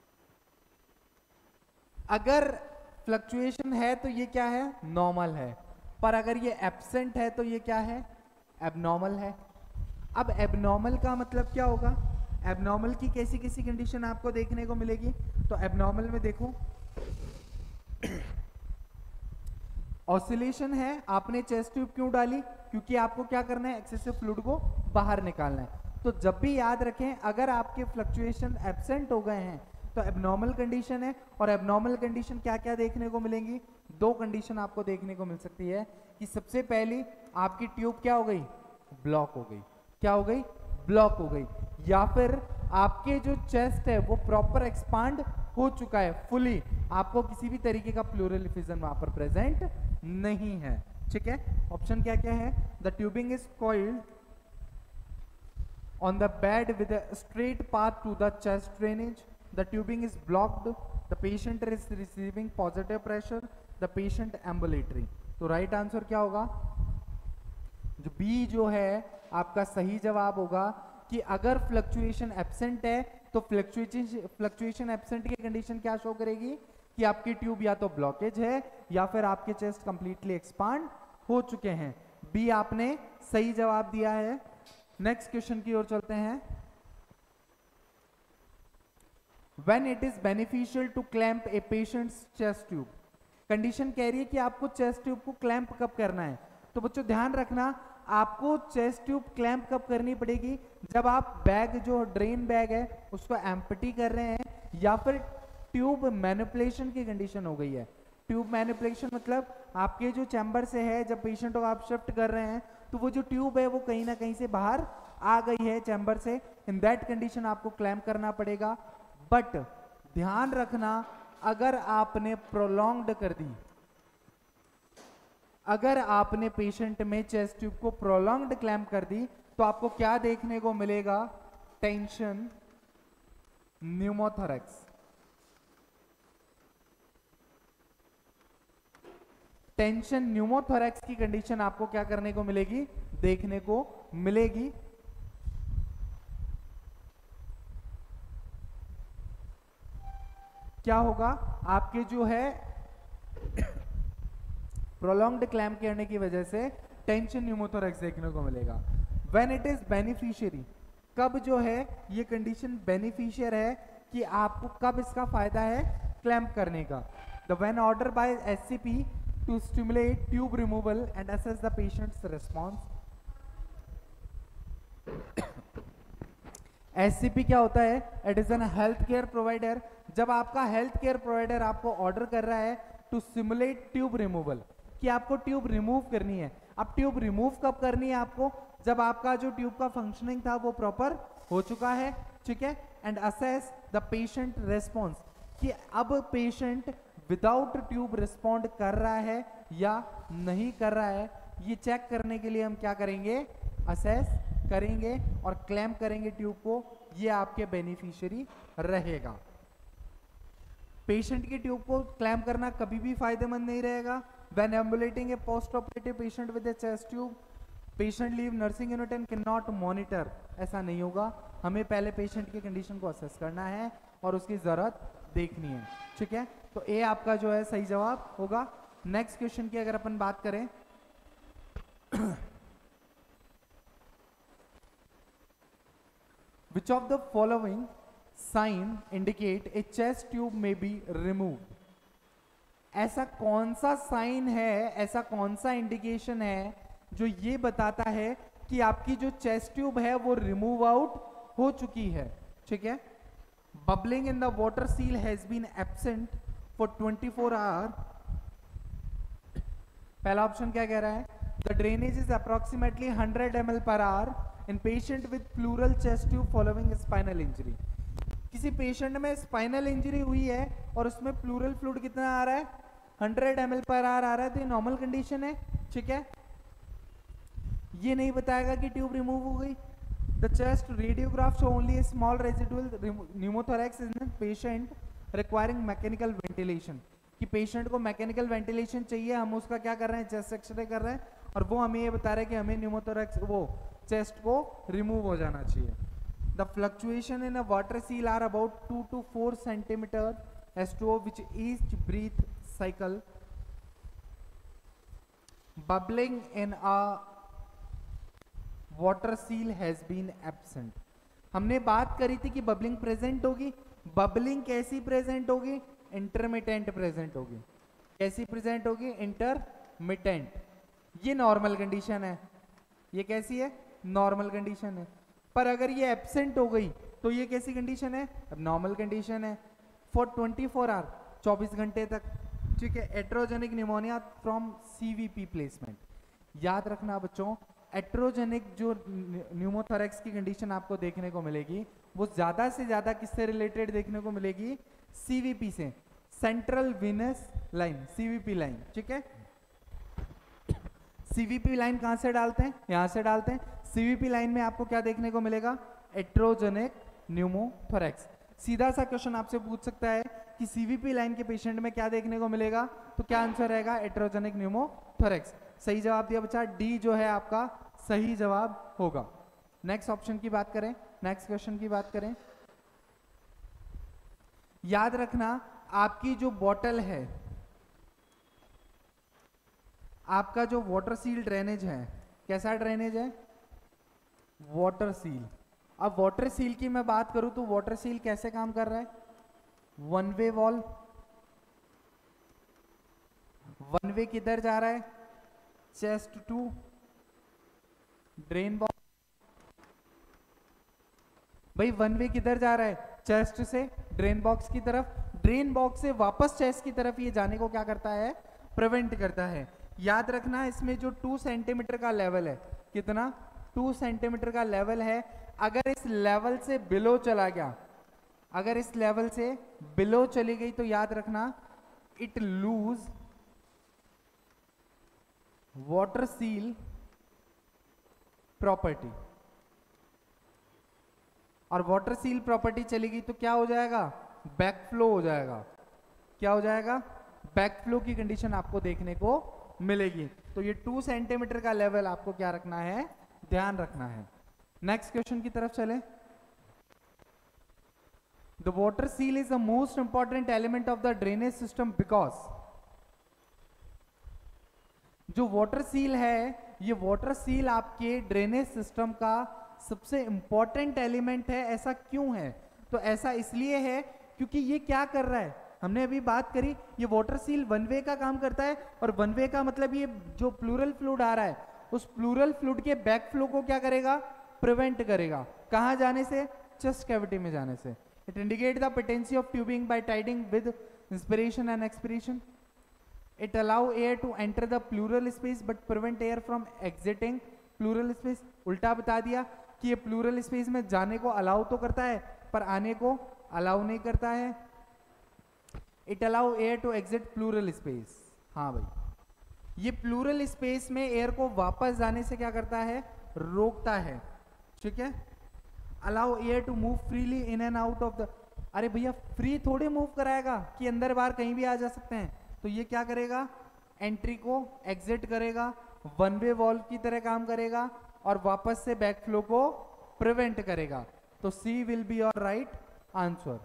अगर फ्लक्चुएशन है तो ये क्या है, नॉर्मल है, पर अगर ये एब्सेंट है तो ये क्या है, एबनॉर्मल है। अब एबनॉर्मल का मतलब क्या होगा, एबनॉर्मल की कैसी कैसी कंडीशन आपको देखने को मिलेगी। तो एबनॉर्मल में देखो, ऑसिलेशन है, आपने चेस्ट ट्यूब क्यों डाली, क्योंकि आपको क्या करना है, एक्सेसिव फ्लूइड को बाहर निकालना है। तो जब भी याद रखें, अगर आपके फ्लक्चुएशन एब्सेंट हो गए हैं तो एबनॉर्मल कंडीशन है। और एबनॉर्मल कंडीशन क्या क्या देखने को मिलेंगी, 2 कंडीशन आपको देखने को मिल सकती है कि सबसे पहली आपकी ट्यूब क्या हो गई, ब्लॉक हो गई। क्या हो गई, ब्लॉक हो गई। या फिर आपके जो चेस्ट है वो प्रॉपर एक्सपांड हो चुका है फुली, आपको किसी भी तरीके का प्लूरल इफिजन वहां पर प्रेजेंट नहीं है, ठीक है। ऑप्शन क्या क्या है, the tubing is coiled on the bed with a straight path to the chest drainage, the tubing is blocked, the patient is receiving positive pressure, the patient ambulatory। तो राइट आंसर क्या होगा, जो B जो है आपका सही जवाब होगा कि अगर फ्लक्चुएशन एब्सेंट है तो फ्लक्चुएशन एब्सेंट की कंडीशन क्या शो करेगी कि आपकी ट्यूब या तो ब्लॉकेज है या फिर आपके चेस्ट कंप्लीटली एक्सपांड हो चुके हैं। बी आपने सही जवाब दिया है। नेक्स्ट क्वेश्चन की ओर चलते हैं। When it is beneficial to clamp a patient's chest tube, condition कह रही है कि आपको चेस्ट ट्यूब को क्लैंप कब करना है। तो बच्चों ध्यान रखना, आपको चेस्ट ट्यूब क्लैंप कब करनी पड़ेगी, जब आप बैग जो ड्रेन बैग है उसको एम्प्टी कर रहे हैं या फिर ट्यूब मैनिपुलेशन की कंडीशन हो गई है। ट्यूब मैनिपुलेशन मतलब आपके जो चैम्बर से है, जब पेशेंट को आप शिफ्ट कर रहे हैं तो वो जो ट्यूब है वो कहीं ना कहीं से बाहर आ गई है चैम्बर से, इन दैट कंडीशन आपको क्लैंप करना पड़ेगा। बट ध्यान रखना, अगर आपने प्रोलॉन्ग्ड कर दी, अगर आपने पेशेंट में चेस्ट ट्यूब को प्रोलॉन्ग्ड क्लैंप कर दी तो आपको क्या देखने को मिलेगा, टेंशन न्यूमोथोरैक्स। टेंशन न्यूमोथोरैक्स की कंडीशन आपको क्या करने को मिलेगी, देखने को मिलेगी। क्या होगा, आपके जो है प्रोलॉन्ग्ड क्लैंप करने की वजह से टेंशन न्यूमोथोरैक्स देखने को मिलेगा। व्हेन इट इज बेनिफिशियरी, कब जो है ये कंडीशन बेनिफिशियर है कि आपको कब इसका फायदा है क्लैंप करने का। The when order by SCP to stimulate tube removal and assess the patient's response. SCP क्या होता है, it is an health care provider. जब आपका हेल्थ केयर प्रोवाइडर आपको ऑर्डर कर रहा है टू सिमुलेट ट्यूब रिमूवल, कि आपको ट्यूब रिमूव करनी है। अब ट्यूब रिमूव कब करनी है आपको, जब आपका जो ट्यूब का फंक्शनिंग था वो प्रॉपर हो चुका है, ठीक है। And assess the patient response, कि अब पेशेंट विदाउट ट्यूब रिस्पॉन्ड कर रहा है या नहीं कर रहा है, ये चेक करने के लिए हम क्या करेंगे, असेस करेंगे और क्लैंप करेंगे ट्यूब को। ये आपके बेनिफिशियरी रहेगा। पेशेंट की ट्यूब को क्लैंप करना कभी भी फायदेमंद नहीं रहेगा। When ambulating a post operative patient with a chest tube, patient leave nursing unit and can not monitor, ऐसा नहीं होगा। हमें पहले पेशेंट की कंडीशन को असेस करना है और उसकी जरूरत देखनी है, ठीक है। तो ए आपका जो है सही जवाब होगा। नेक्स्ट क्वेश्चन की अगर अपन बात करें, which of the following sign indicate a chest tube may be removed? ऐसा कौन सा साइन है, ऐसा कौन सा इंडिकेशन है जो ये बताता है कि आपकी जो चेस्ट ट्यूब है वो रिमूव आउट हो चुकी है, ठीक है। Bubbling in the water seal has been absent for 24 hour. पहला ऑप्शन क्या कह रहा है, the drainage is approximately 100 ml per hour in patient with pleural chest tube following spinal injury. किसी पेशेंट में स्पाइनल इंजरी हुई है और उसमें प्लूरल फ्लूइड कितना आ रहा है, 100 ml per hour आ रहा है, तो ये नॉर्मल कंडीशन है, ठीक है। ये नहीं बताएगा कि ट्यूब रिमूव हो गई। The chest radiograph show only a small residual pneumothorax in patient requiring mechanical ventilation, कि पेशेंट को मैकेनिकल वेंटिलेशन चाहिए, हम उसका क्या कर रहे हैं, चेस्ट एक्सरे कर रहे हैं और वो हमें ये बता रहे हैं कि हमें न्यूमोथोरैक्स वो चेस्ट को रिमूव हो जाना चाहिए। The fluctuation in a water seal are about 2 to 4 centimeter as to which each breath cycle. Bubbling in a water seal has been absent. हमने बात करी थी कि बबलिंग प्रेजेंट होगी। बबलिंग कैसी प्रेजेंट होगी, इंटरमिटेंट प्रेजेंट होगी। कैसी प्रेजेंट होगी, इंटरमिटेंट। ये नॉर्मल कंडीशन है, ये कैसी है, नॉर्मल कंडीशन है। पर अगर ये एब्सेंट हो गई तो ये कैसी कंडीशन है, अब नॉर्मल कंडीशन है। फॉर 24 आवर, 24 घंटे तक, ठीक है। Iatrogenic pneumonia from CVP placement. याद रखना बच्चों, एट्रोजेनिक जो न्यूमोथोरैक्स की कंडीशन आपको देखने को मिलेगी वो ज्यादा से ज्यादा किससे रिलेटेड देखने को मिलेगी, सीवीपी से, central venous line, CVP line, ठीक है। सीवीपी लाइन कहां से डालते हैं, यहां से डालते हैं। सीवीपी लाइन में आपको क्या देखने को मिलेगा, एट्रोजेनिक न्यूमोथोरैक्स। सीधा सा क्वेश्चन आपसे पूछ सकता है कि सीवीपी लाइन के पेशेंट में क्या देखने को मिलेगा, तो क्या आंसर रहेगा, एट्रोजेनिक न्यूमोथोरैक्स। सही जवाब दिया बच्चा, डी जो है आपका सही जवाब होगा। नेक्स्ट ऑप्शन की बात करें, नेक्स्ट क्वेश्चन की बात करें। याद रखना, आपकी जो बॉटल है, आपका जो वाटर सील ड्रेनेज है, कैसा ड्रेनेज है, वाटर सील। अब वाटर सील की मैं बात करूं तो वाटर सील कैसे काम कर रहा है, one way valve, one way किधर जा रहा है, चेस्ट टू ड्रेन बॉक्स। भाई वन वे किधर जा रहा है, चेस्ट से ड्रेन बॉक्स की तरफ, ड्रेन बॉक्स से वापस चेस्ट की तरफ ये जाने को क्या करता है, प्रिवेंट करता है। याद रखना इसमें जो 2 सेंटीमीटर का लेवल है, कितना 2 सेंटीमीटर का लेवल है, अगर इस लेवल से बिलो चला गया, अगर इस लेवल से बिलो चली गई तो याद रखना it lose water seal property. और वाटर सील प्रॉपर्टी चलेगी तो क्या हो जाएगा, बैकफ्लो हो जाएगा। क्या हो जाएगा, बैकफ्लो की कंडीशन आपको देखने को मिलेगी। तो ये 2 सेंटीमीटर का लेवल आपको क्या रखना है, ध्यान रखना है। नेक्स्ट क्वेश्चन की तरफ चले। The water seal is the most important element of the drainage system because, जो वाटर सील है ये वाटर सील आपके ड्रेनेज सिस्टम का सबसे इंपॉर्टेंट एलिमेंट है। ऐसा क्यों है, तो ऐसा इसलिए है क्योंकि ये क्या कर रहा है, हमने अभी बात करी, ये वाटर सील वन वे का काम करता है। और वन वे का मतलब ये जो प्लूरल फ्लूइड आ रहा है उस प्लूरल फ्लूइड के बैक फ्लो को क्या करेगा, प्रिवेंट करेगा। कहां जाने से, चेस्ट कैविटी में जाने से। It indicate the patency of tubing by tiding with inspiration and expiration. It allow air to enter the pleural space but prevent air from exiting pleural space। उल्टा बता दिया कि ये प्लूरल स्पेस में जाने को अलाउ तो करता है पर आने को अलाउ नहीं करता है। It allow air to exit pleural space। हाँ भाई, ये प्लूरल स्पेस में एयर को वापस जाने से क्या करता है, रोकता है। ठीक है, allow air to move freely in and out of the, अरे भैया फ्री थोड़े मूव कराएगा कि अंदर बाहर कहीं भी आ जा सकते हैं। तो ये क्या करेगा, एंट्री को एग्जिट करेगा, वन वे वॉल्व की तरह काम करेगा और वापस से बैक फ्लो को प्रिवेंट करेगा। तो C will be your right answer.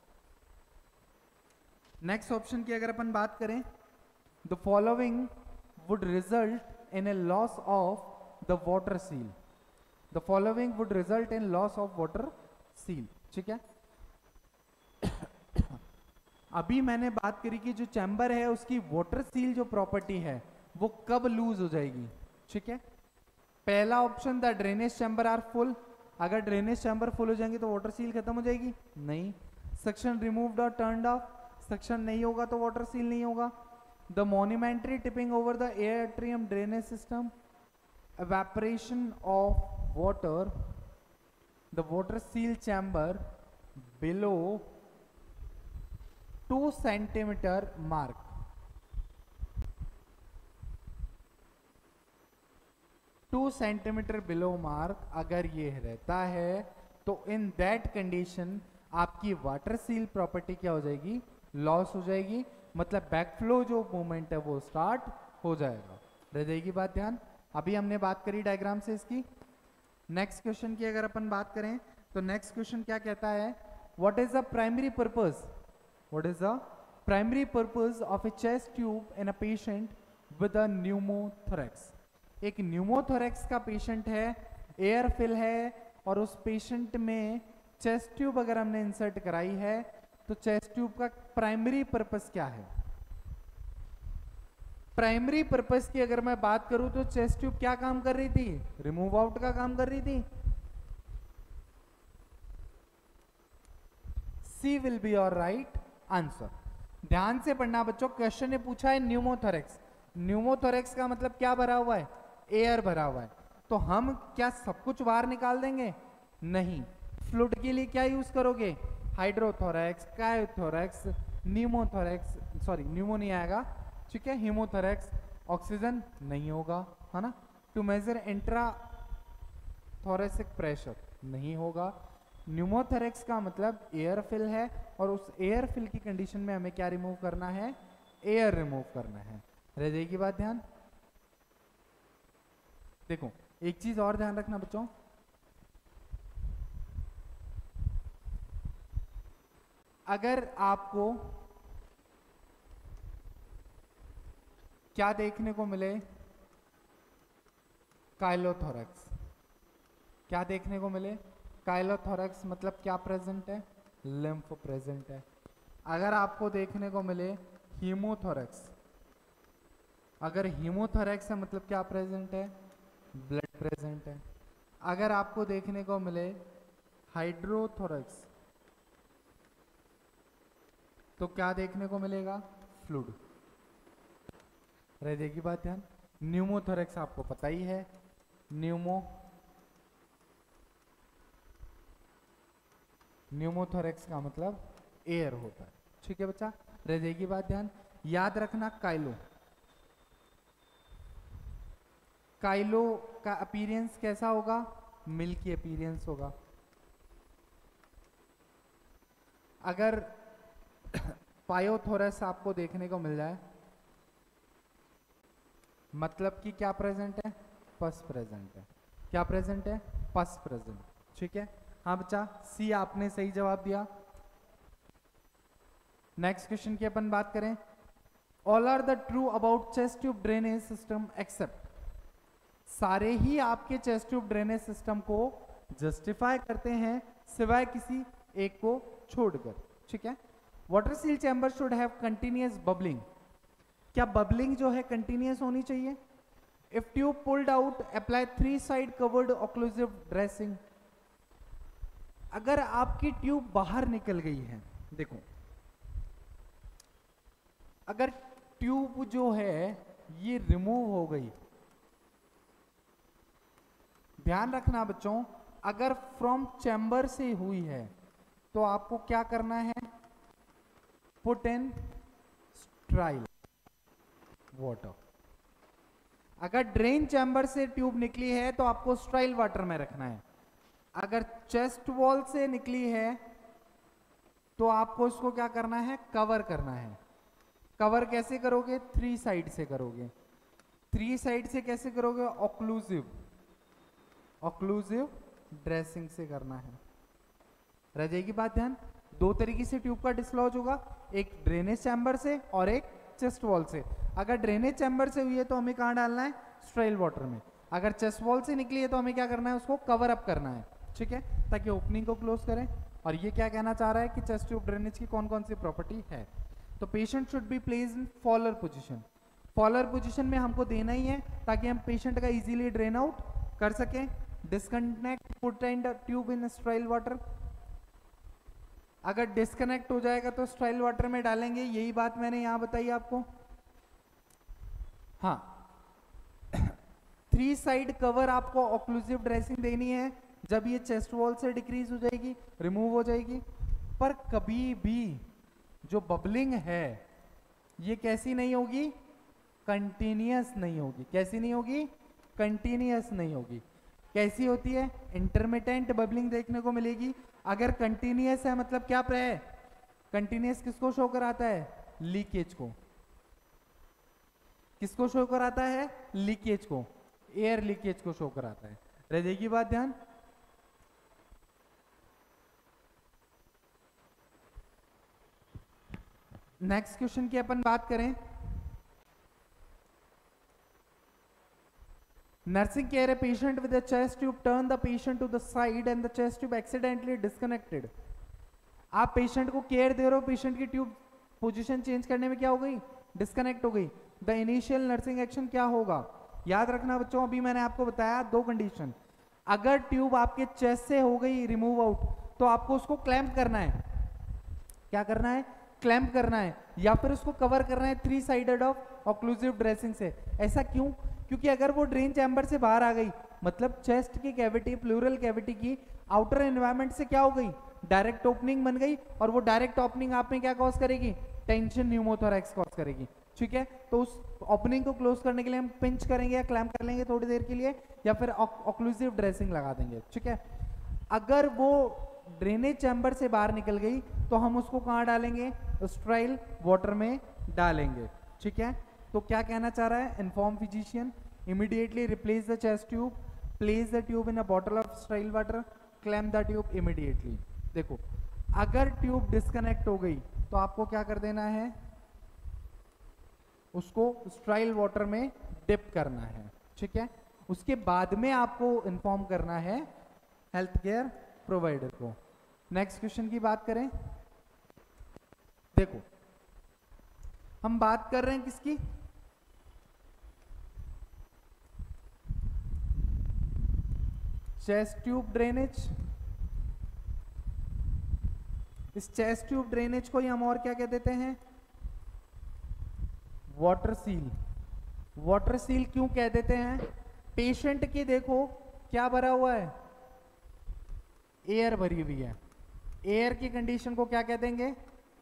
Next option की अगर अपन बात करें, the following would result in a loss of the water seal. The following would result in loss of water seal. ठीक है, अभी मैंने बात करी कि जो चैम्बर है उसकी वाटर सील जो प्रॉपर्टी है वो कब लूज हो जाएगी। ठीक है, पहला option the drainage chamber are full, अगर ड्रेनेज चैम्बर फुल हो जाएंगे तो वाटर सील खत्म हो जाएगी, नहीं। सक्शन रिमूव्ड और टर्न्ड ऑफ, सक्शन नहीं होगा तो वाटर सील नहीं होगा। The momentary tipping over the atrium drainage system, evaporation of water, the water seal chamber below 2 centimeter mark. Two centimeter below mark अगर ये रहता है तो इन दैट कंडीशन आपकी वाटर सील प्रॉपर्टी क्या हो जाएगी, लॉस हो जाएगी। मतलब बैकफ्लो जो मूवमेंट है वो स्टार्ट हो जाएगा। रह जाएगी बात ध्यान। अभी हमने बात करी डायग्राम से इसकी। नेक्स्ट क्वेश्चन की अगर अपन बात करें तो नेक्स्ट क्वेश्चन क्या कहता है, what is the primary purpose, what is the primary purpose of a chest tube in a patient with a pneumothorax. एक न्यूमोथोरैक्स का पेशेंट है, एयर फिल है और उस पेशेंट में चेस्ट ट्यूब अगर हमने इंसर्ट कराई है तो चेस्ट ट्यूब का प्राइमरी पर्पस क्या है। प्राइमरी पर्पस की अगर मैं बात करूं तो चेस्ट ट्यूब क्या काम कर रही थी, रिमूव आउट का काम कर रही थी। C will be your right answer. ध्यान से पढ़ना बच्चों, क्वेश्चन ने पूछा है न्यूमोथोरैक्स। न्यूमोथोरैक्स का मतलब क्या भरा हुआ है, एयर भरा हुआ है। तो हम क्या सब कुछ बाहर निकाल देंगे, नहीं। फ्लूइड के लिए क्या यूज करोगे, hydrothorax, chylothorax, pneumothorax, sorry pneumo नहीं आएगा, ठीक है, हीमोथोरैक्स, ऑक्सीजन नहीं होगा, है ना। To measure intrathoracic pressure नहीं होगा। न्यूमोथोरैक्स का मतलब एयर फिल है और उस एयर फिल की कंडीशन में हमें क्या रिमूव करना है, एयर रिमूव करना है। रह जाएगी बात ध्यान। देखो एक चीज और ध्यान रखना बच्चों, अगर आपको क्या देखने को मिले, काइलोथोरैक्स, क्या देखने को मिले, काइलोथोरैक्स मतलब क्या प्रेजेंट है, लिम्फ प्रेजेंट है। अगर आपको देखने को मिले हीमोथोरैक्स, अगर हीमोथोरैक्स है मतलब क्या प्रेजेंट है? ब्लड प्रेजेंट है। अगर आपको देखने को मिले हाइड्रोथोरैक्स तो क्या देखने को मिलेगा? फ्लूइड। रह जाएगी बात ध्यान। न्यूमोथोरैक्स आपको पता ही है, न्यूमोथोरैक्स का मतलब एयर होता है। ठीक है बच्चा, रह जाएगी बात ध्यान। याद रखना काइलो, काइलो का अपीयरेंस कैसा होगा? मिल्की अपीयरेंस होगा। अगर पायोथोरस आपको देखने को मिल जाए मतलब कि क्या प्रेजेंट है? पस प्रेजेंट है। क्या प्रेजेंट है? पस प्रेजेंट। ठीक है, हाँ बच्चा, सी आपने सही जवाब दिया। नेक्स्ट क्वेश्चन की अपन बात करें, all are the true about chest tube drainage system except, सारे ही आपके चेस्ट ट्यूब ड्रेनेज सिस्टम को जस्टिफाई करते हैं सिवाय किसी एक को छोड़कर। ठीक है, water seal chamber should have continuous bubbling, क्या बबलिंग जो है कंटिन्यूअस होनी चाहिए? If tube pulled out apply 3 side covered occlusive dressing, अगर आपकी ट्यूब बाहर निकल गई है, देखो अगर ट्यूब जो है ये रिमूव हो गई, ध्यान रखना बच्चों, अगर फ्रॉम चैम्बर से हुई है तो आपको क्या करना है? Put in sterile water. अगर ड्रेन चैम्बर से ट्यूब निकली है तो आपको स्ट्राइल वाटर में रखना है। अगर चेस्ट वॉल से निकली है तो आपको इसको क्या करना है? कवर करना है। कवर कैसे करोगे? 3 साइड से करोगे। 3 साइड से कैसे करोगे? ऑक्लूसिव ड्रेसिंग से करना है। रह जाएगी बात ध्यान। 2 तरीके से ट्यूब का डिसलॉज होगा, एक ड्रेनेज चैम्बर से और एक चेस्ट वॉल से। अगर ड्रेनेज चैम्बर से हुई है तो हमें कहाँ डालना है? स्ट्राइल वाटर में। अगर चेस्ट वॉल से निकली है तो हमें क्या करना है? उसको कवर अप करना है। ठीक है, ताकि ओपनिंग को क्लोज करें। और ये क्या कहना चाह रहा है कि चेस्ट ट्यूब ड्रेनेज की कौन कौन सी प्रॉपर्टी है। तो patient should be placed in Fowler position, Fowler position में हमको देना ही है ताकि हम पेशेंट का इजीली ड्रेन आउट कर सकें। Disconnect put in the tube in sterile water, अगर डिस्कनेक्ट हो जाएगा तो स्ट्राइल वाटर में डालेंगे, यही बात मैंने यहां बताई आपको। हाँ, 3 साइड कवर आपको ऑक्लूसिव ड्रेसिंग देनी है जब ये चेस्ट वॉल से डिक्रीज हो जाएगी, रिमूव हो जाएगी। पर कभी भी जो बबलिंग है ये कैसी नहीं होगी? कंटिन्यूअस नहीं होगी। कैसी नहीं होगी? कंटिन्यूअस नहीं होगी। कैसी होती है? इंटरमिटेंट बबलिंग देखने को मिलेगी। अगर कंटिन्यूअस है मतलब क्या है? कंटिन्यूअस किसको शो कराता है? लीकेज को। किसको शो कराता है? लीकेज को, एयर लीकेज को शो कराता है। रह जाएगी बात ध्यान। नेक्स्ट क्वेश्चन की अपन बात करें, nursing care a patient with a chest tube, turn the patient to the side and the chest tube accidentally disconnected। आप पेशेंट को केयर दे रहे हो, पेशेंट की ट्यूब पोजीशन चेंज करने में क्या हो गई? डिस्कनेक्ट हो गई। द इनिशियल नर्सिंग एक्शन क्या होगा? याद रखना बच्चों, अभी मैंने आपको बताया 2 कंडीशन। अगर ट्यूब आपके चेस्ट से हो गई रिमूव आउट तो आपको उसको क्लैंप करना है। क्या करना है? क्लैंप करना है, या फिर उसको कवर करना है 3 साइडेड ऑफ ऑक्लूसिव ड्रेसिंग से। ऐसा क्यों? क्योंकि अगर वो ड्रेन चैम्बर से बाहर आ गई मतलब चेस्ट की कैविटी, प्लूरल कैविटी की आउटर एनवायरनमेंट से क्या हो गई? डायरेक्ट ओपनिंग बन गई, और वो डायरेक्ट ओपनिंग आप में क्या कॉज करेगी? टेंशन न्यूमोथोरैक्स कॉज करेगी। ठीक है, तो उस ओपनिंग को क्लोज करने के लिए हम पिंच करेंगे या क्लैंप कर लेंगे थोड़ी देर के लिए, या फिर ऑक्लूसिव ड्रेसिंग लगा देंगे। ठीक है, अगर वो ड्रेनेज चैम्बर से बाहर निकल गई तो हम उसको कहाँ डालेंगे? स्ट्राइल वाटर में डालेंगे। ठीक है, तो क्या कहना चाह रहा है? Inform physician, immediately replace the chest tube, place the tube in a bottle of sterile water, clamp the tube immediately. देखो, अगर ट्यूब डिस्कनेक्ट हो गई तो आपको क्या कर देना है? उसको स्ट्राइल वाटर में डिप करना है। ठीक है, उसके बाद में आपको इन्फॉर्म करना है हेल्थ केयर प्रोवाइडर को। नेक्स्ट क्वेश्चन की बात करें, देखो हम बात कर रहे हैं किसकी, चेस्ट ट्यूब ड्रेनेज। इस चेस्ट ट्यूब ड्रेनेज को ही हम और क्या कह देते हैं, वाटर सील। वाटर सील क्यों कह देते हैं, पेशेंट की देखो क्या भरा हुआ है, एयर भरी हुई है। एयर की कंडीशन को क्या कह देंगे,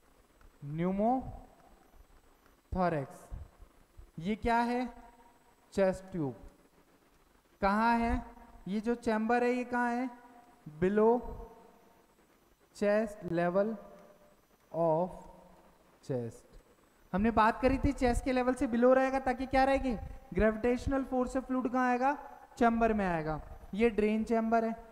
न्यूमोथोरैक्स। ये क्या है, चेस्ट ट्यूब। कहाँ है, ये जो चैम्बर है ये कहाँ है, below chest level of chest. हमने बात करी थी चेस्ट के लेवल से बिलो रहेगा ताकि क्या रहेगी, ग्रेविटेशनल फोर्स से फ्लूइड कहाँ आएगा, चैम्बर में आएगा। ये ड्रेन चैम्बर है,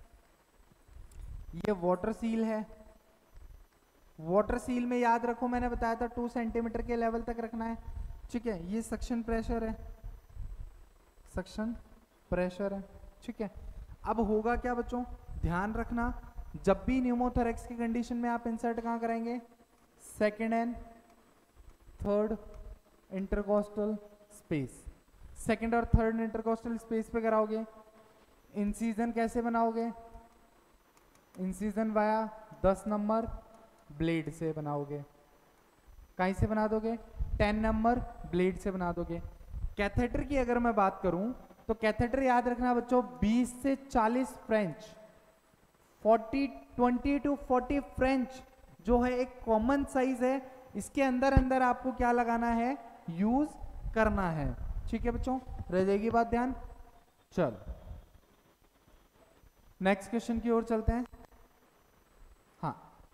ये वाटर सील है। वाटर सील में याद रखो मैंने बताया था 2 सेंटीमीटर के लेवल तक रखना है, ठीक है। ये सक्शन प्रेशर है, सक्शन प्रेशर है, ठीक है। अब होगा क्या बच्चों, ध्यान रखना, जब भी न्यूमोथोरैक्स की कंडीशन में आप इंसर्ट कहाँ कराएंगे, second and third intercostal space. Second और थर्ड इंटरकोस्टल स्पेस पे कराओगे। इंसीजन कैसे बनाओगे, इंसीजन वाया 10 नंबर ब्लेड से बनाओगे। कहीं से बना दोगे, 10 नंबर ब्लेड से बना दोगे। कैथेटर की अगर मैं बात करूं तो कैथेटर याद रखना बच्चों 20 से 40 फ्रेंच, 20 टू 40 फ्रेंच जो है एक कॉमन साइज है। इसके अंदर अंदर आपको क्या लगाना है, यूज करना है, ठीक है बच्चों, रह जाएगी बात ध्यान। चल नेक्स्ट क्वेश्चन की ओर चलते हैं। हाँ,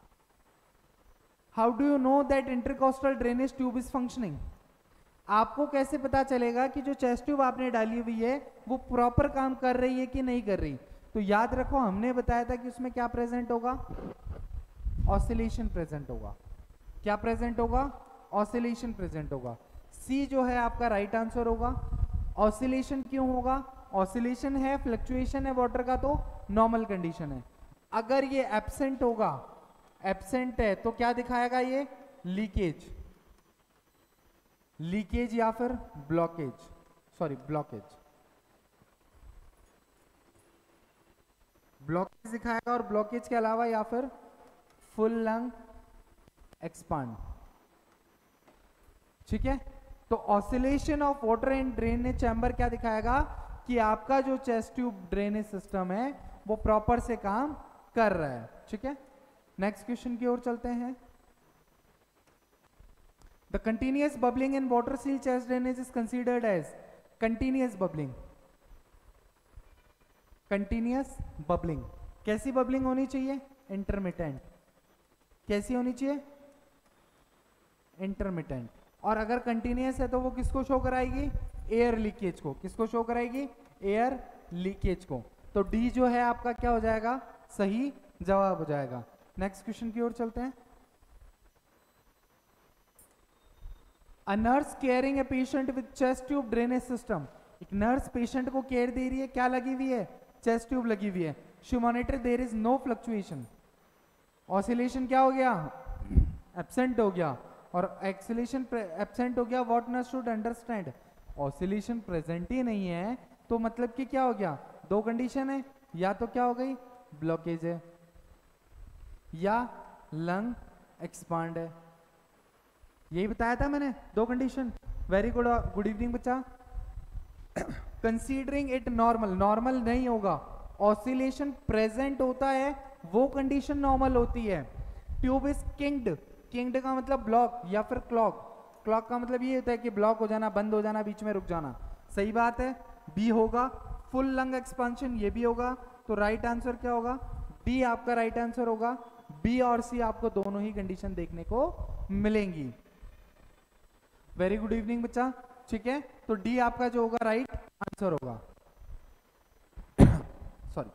how do you know that intercostal drainage tube is functioning. आपको कैसे पता चलेगा कि जो चेस्ट ट्यूब आपने डाली हुई है वो प्रॉपर काम कर रही है कि नहीं कर रही। तो याद रखो हमने बताया था कि उसमें क्या प्रेजेंट होगा, ऑसिलेशन प्रेजेंट होगा। क्या प्रेजेंट होगा, ऑसिलेशन प्रेजेंट होगा। सी जो है आपका राइट आंसर होगा। ऑसिलेशन क्यों होगा, ऑसिलेशन है, फ्लक्चुएशन है वाटर का तो नॉर्मल कंडीशन है। अगर ये एब्सेंट होगा, एब्सेंट है तो क्या दिखाएगा, ये लीकेज, लीकेज या फिर ब्लॉकेज, सॉरी ब्लॉकेज, ब्लॉकेज दिखाएगा। और ब्लॉकेज के अलावा या फिर फुल लंग एक्सपांड, ठीक है। तो oscillation of water in drainage chamber क्या दिखाएगा कि आपका जो चेस्ट ट्यूब ड्रेनेज सिस्टम है वो प्रॉपर से काम कर रहा है, ठीक है। नेक्स्ट क्वेश्चन की ओर चलते हैं। The continuous bubbling in water seal chest drainage is considered as continuous bubbling. Continuous bubbling कैसी बबलिंग होनी चाहिए, इंटरमिटेंट। कैसी होनी चाहिए, इंटरमिटेंट। और अगर कंटिन्यूस है तो वो किसको शो कराएगी, एयर लीकेज को। किसको शो कराएगी, एयर लीकेज को। तो डी जो है आपका क्या हो जाएगा, सही जवाब हो जाएगा। नेक्स्ट क्वेश्चन की ओर चलते हैं। A nurse caring a patient with chest tube drainage system. एक नर्स पेशेंट को केयर दे रही है, क्या लगी हुई है, चेस्ट ट्यूब लगी हुई है। She monitor there is no fluctuation. Oscillation क्या हो गया, एब्सेंट हो गया। और एक्सीलेशन एब्सेंट हो गया। What nurse should understand, oscillation present ही नहीं है तो मतलब कि क्या हो गया, दो कंडीशन है, या तो क्या हो गई ब्लॉकेज है या लंग एक्सपांड है। यही बताया था मैंने, दो condition. Very good, good evening बच्चा। कंसीडरिंग इट नॉर्मल, नॉर्मल नहीं होगा, ऑसिलेशन प्रेजेंट होता है वो कंडीशन नॉर्मल होती है। ट्यूब इज किंग्ड, किंग्ड का मतलब ब्लॉक या फिर क्लॉक, क्लॉक का मतलब ये होता है कि ब्लॉक हो जाना, बंद हो जाना, बीच में रुक जाना। सही बात है, बी होगा। फुल लंग एक्सपांशन ये भी होगा। तो राइट आंसर क्या होगा, बी आपका राइट आंसर होगा। बी और सी आपको दोनों ही कंडीशन देखने को मिलेंगी। वेरी गुड इवनिंग बच्चा, ठीक है। तो डी आपका जो होगा राइट आंसर होगा। सॉरी,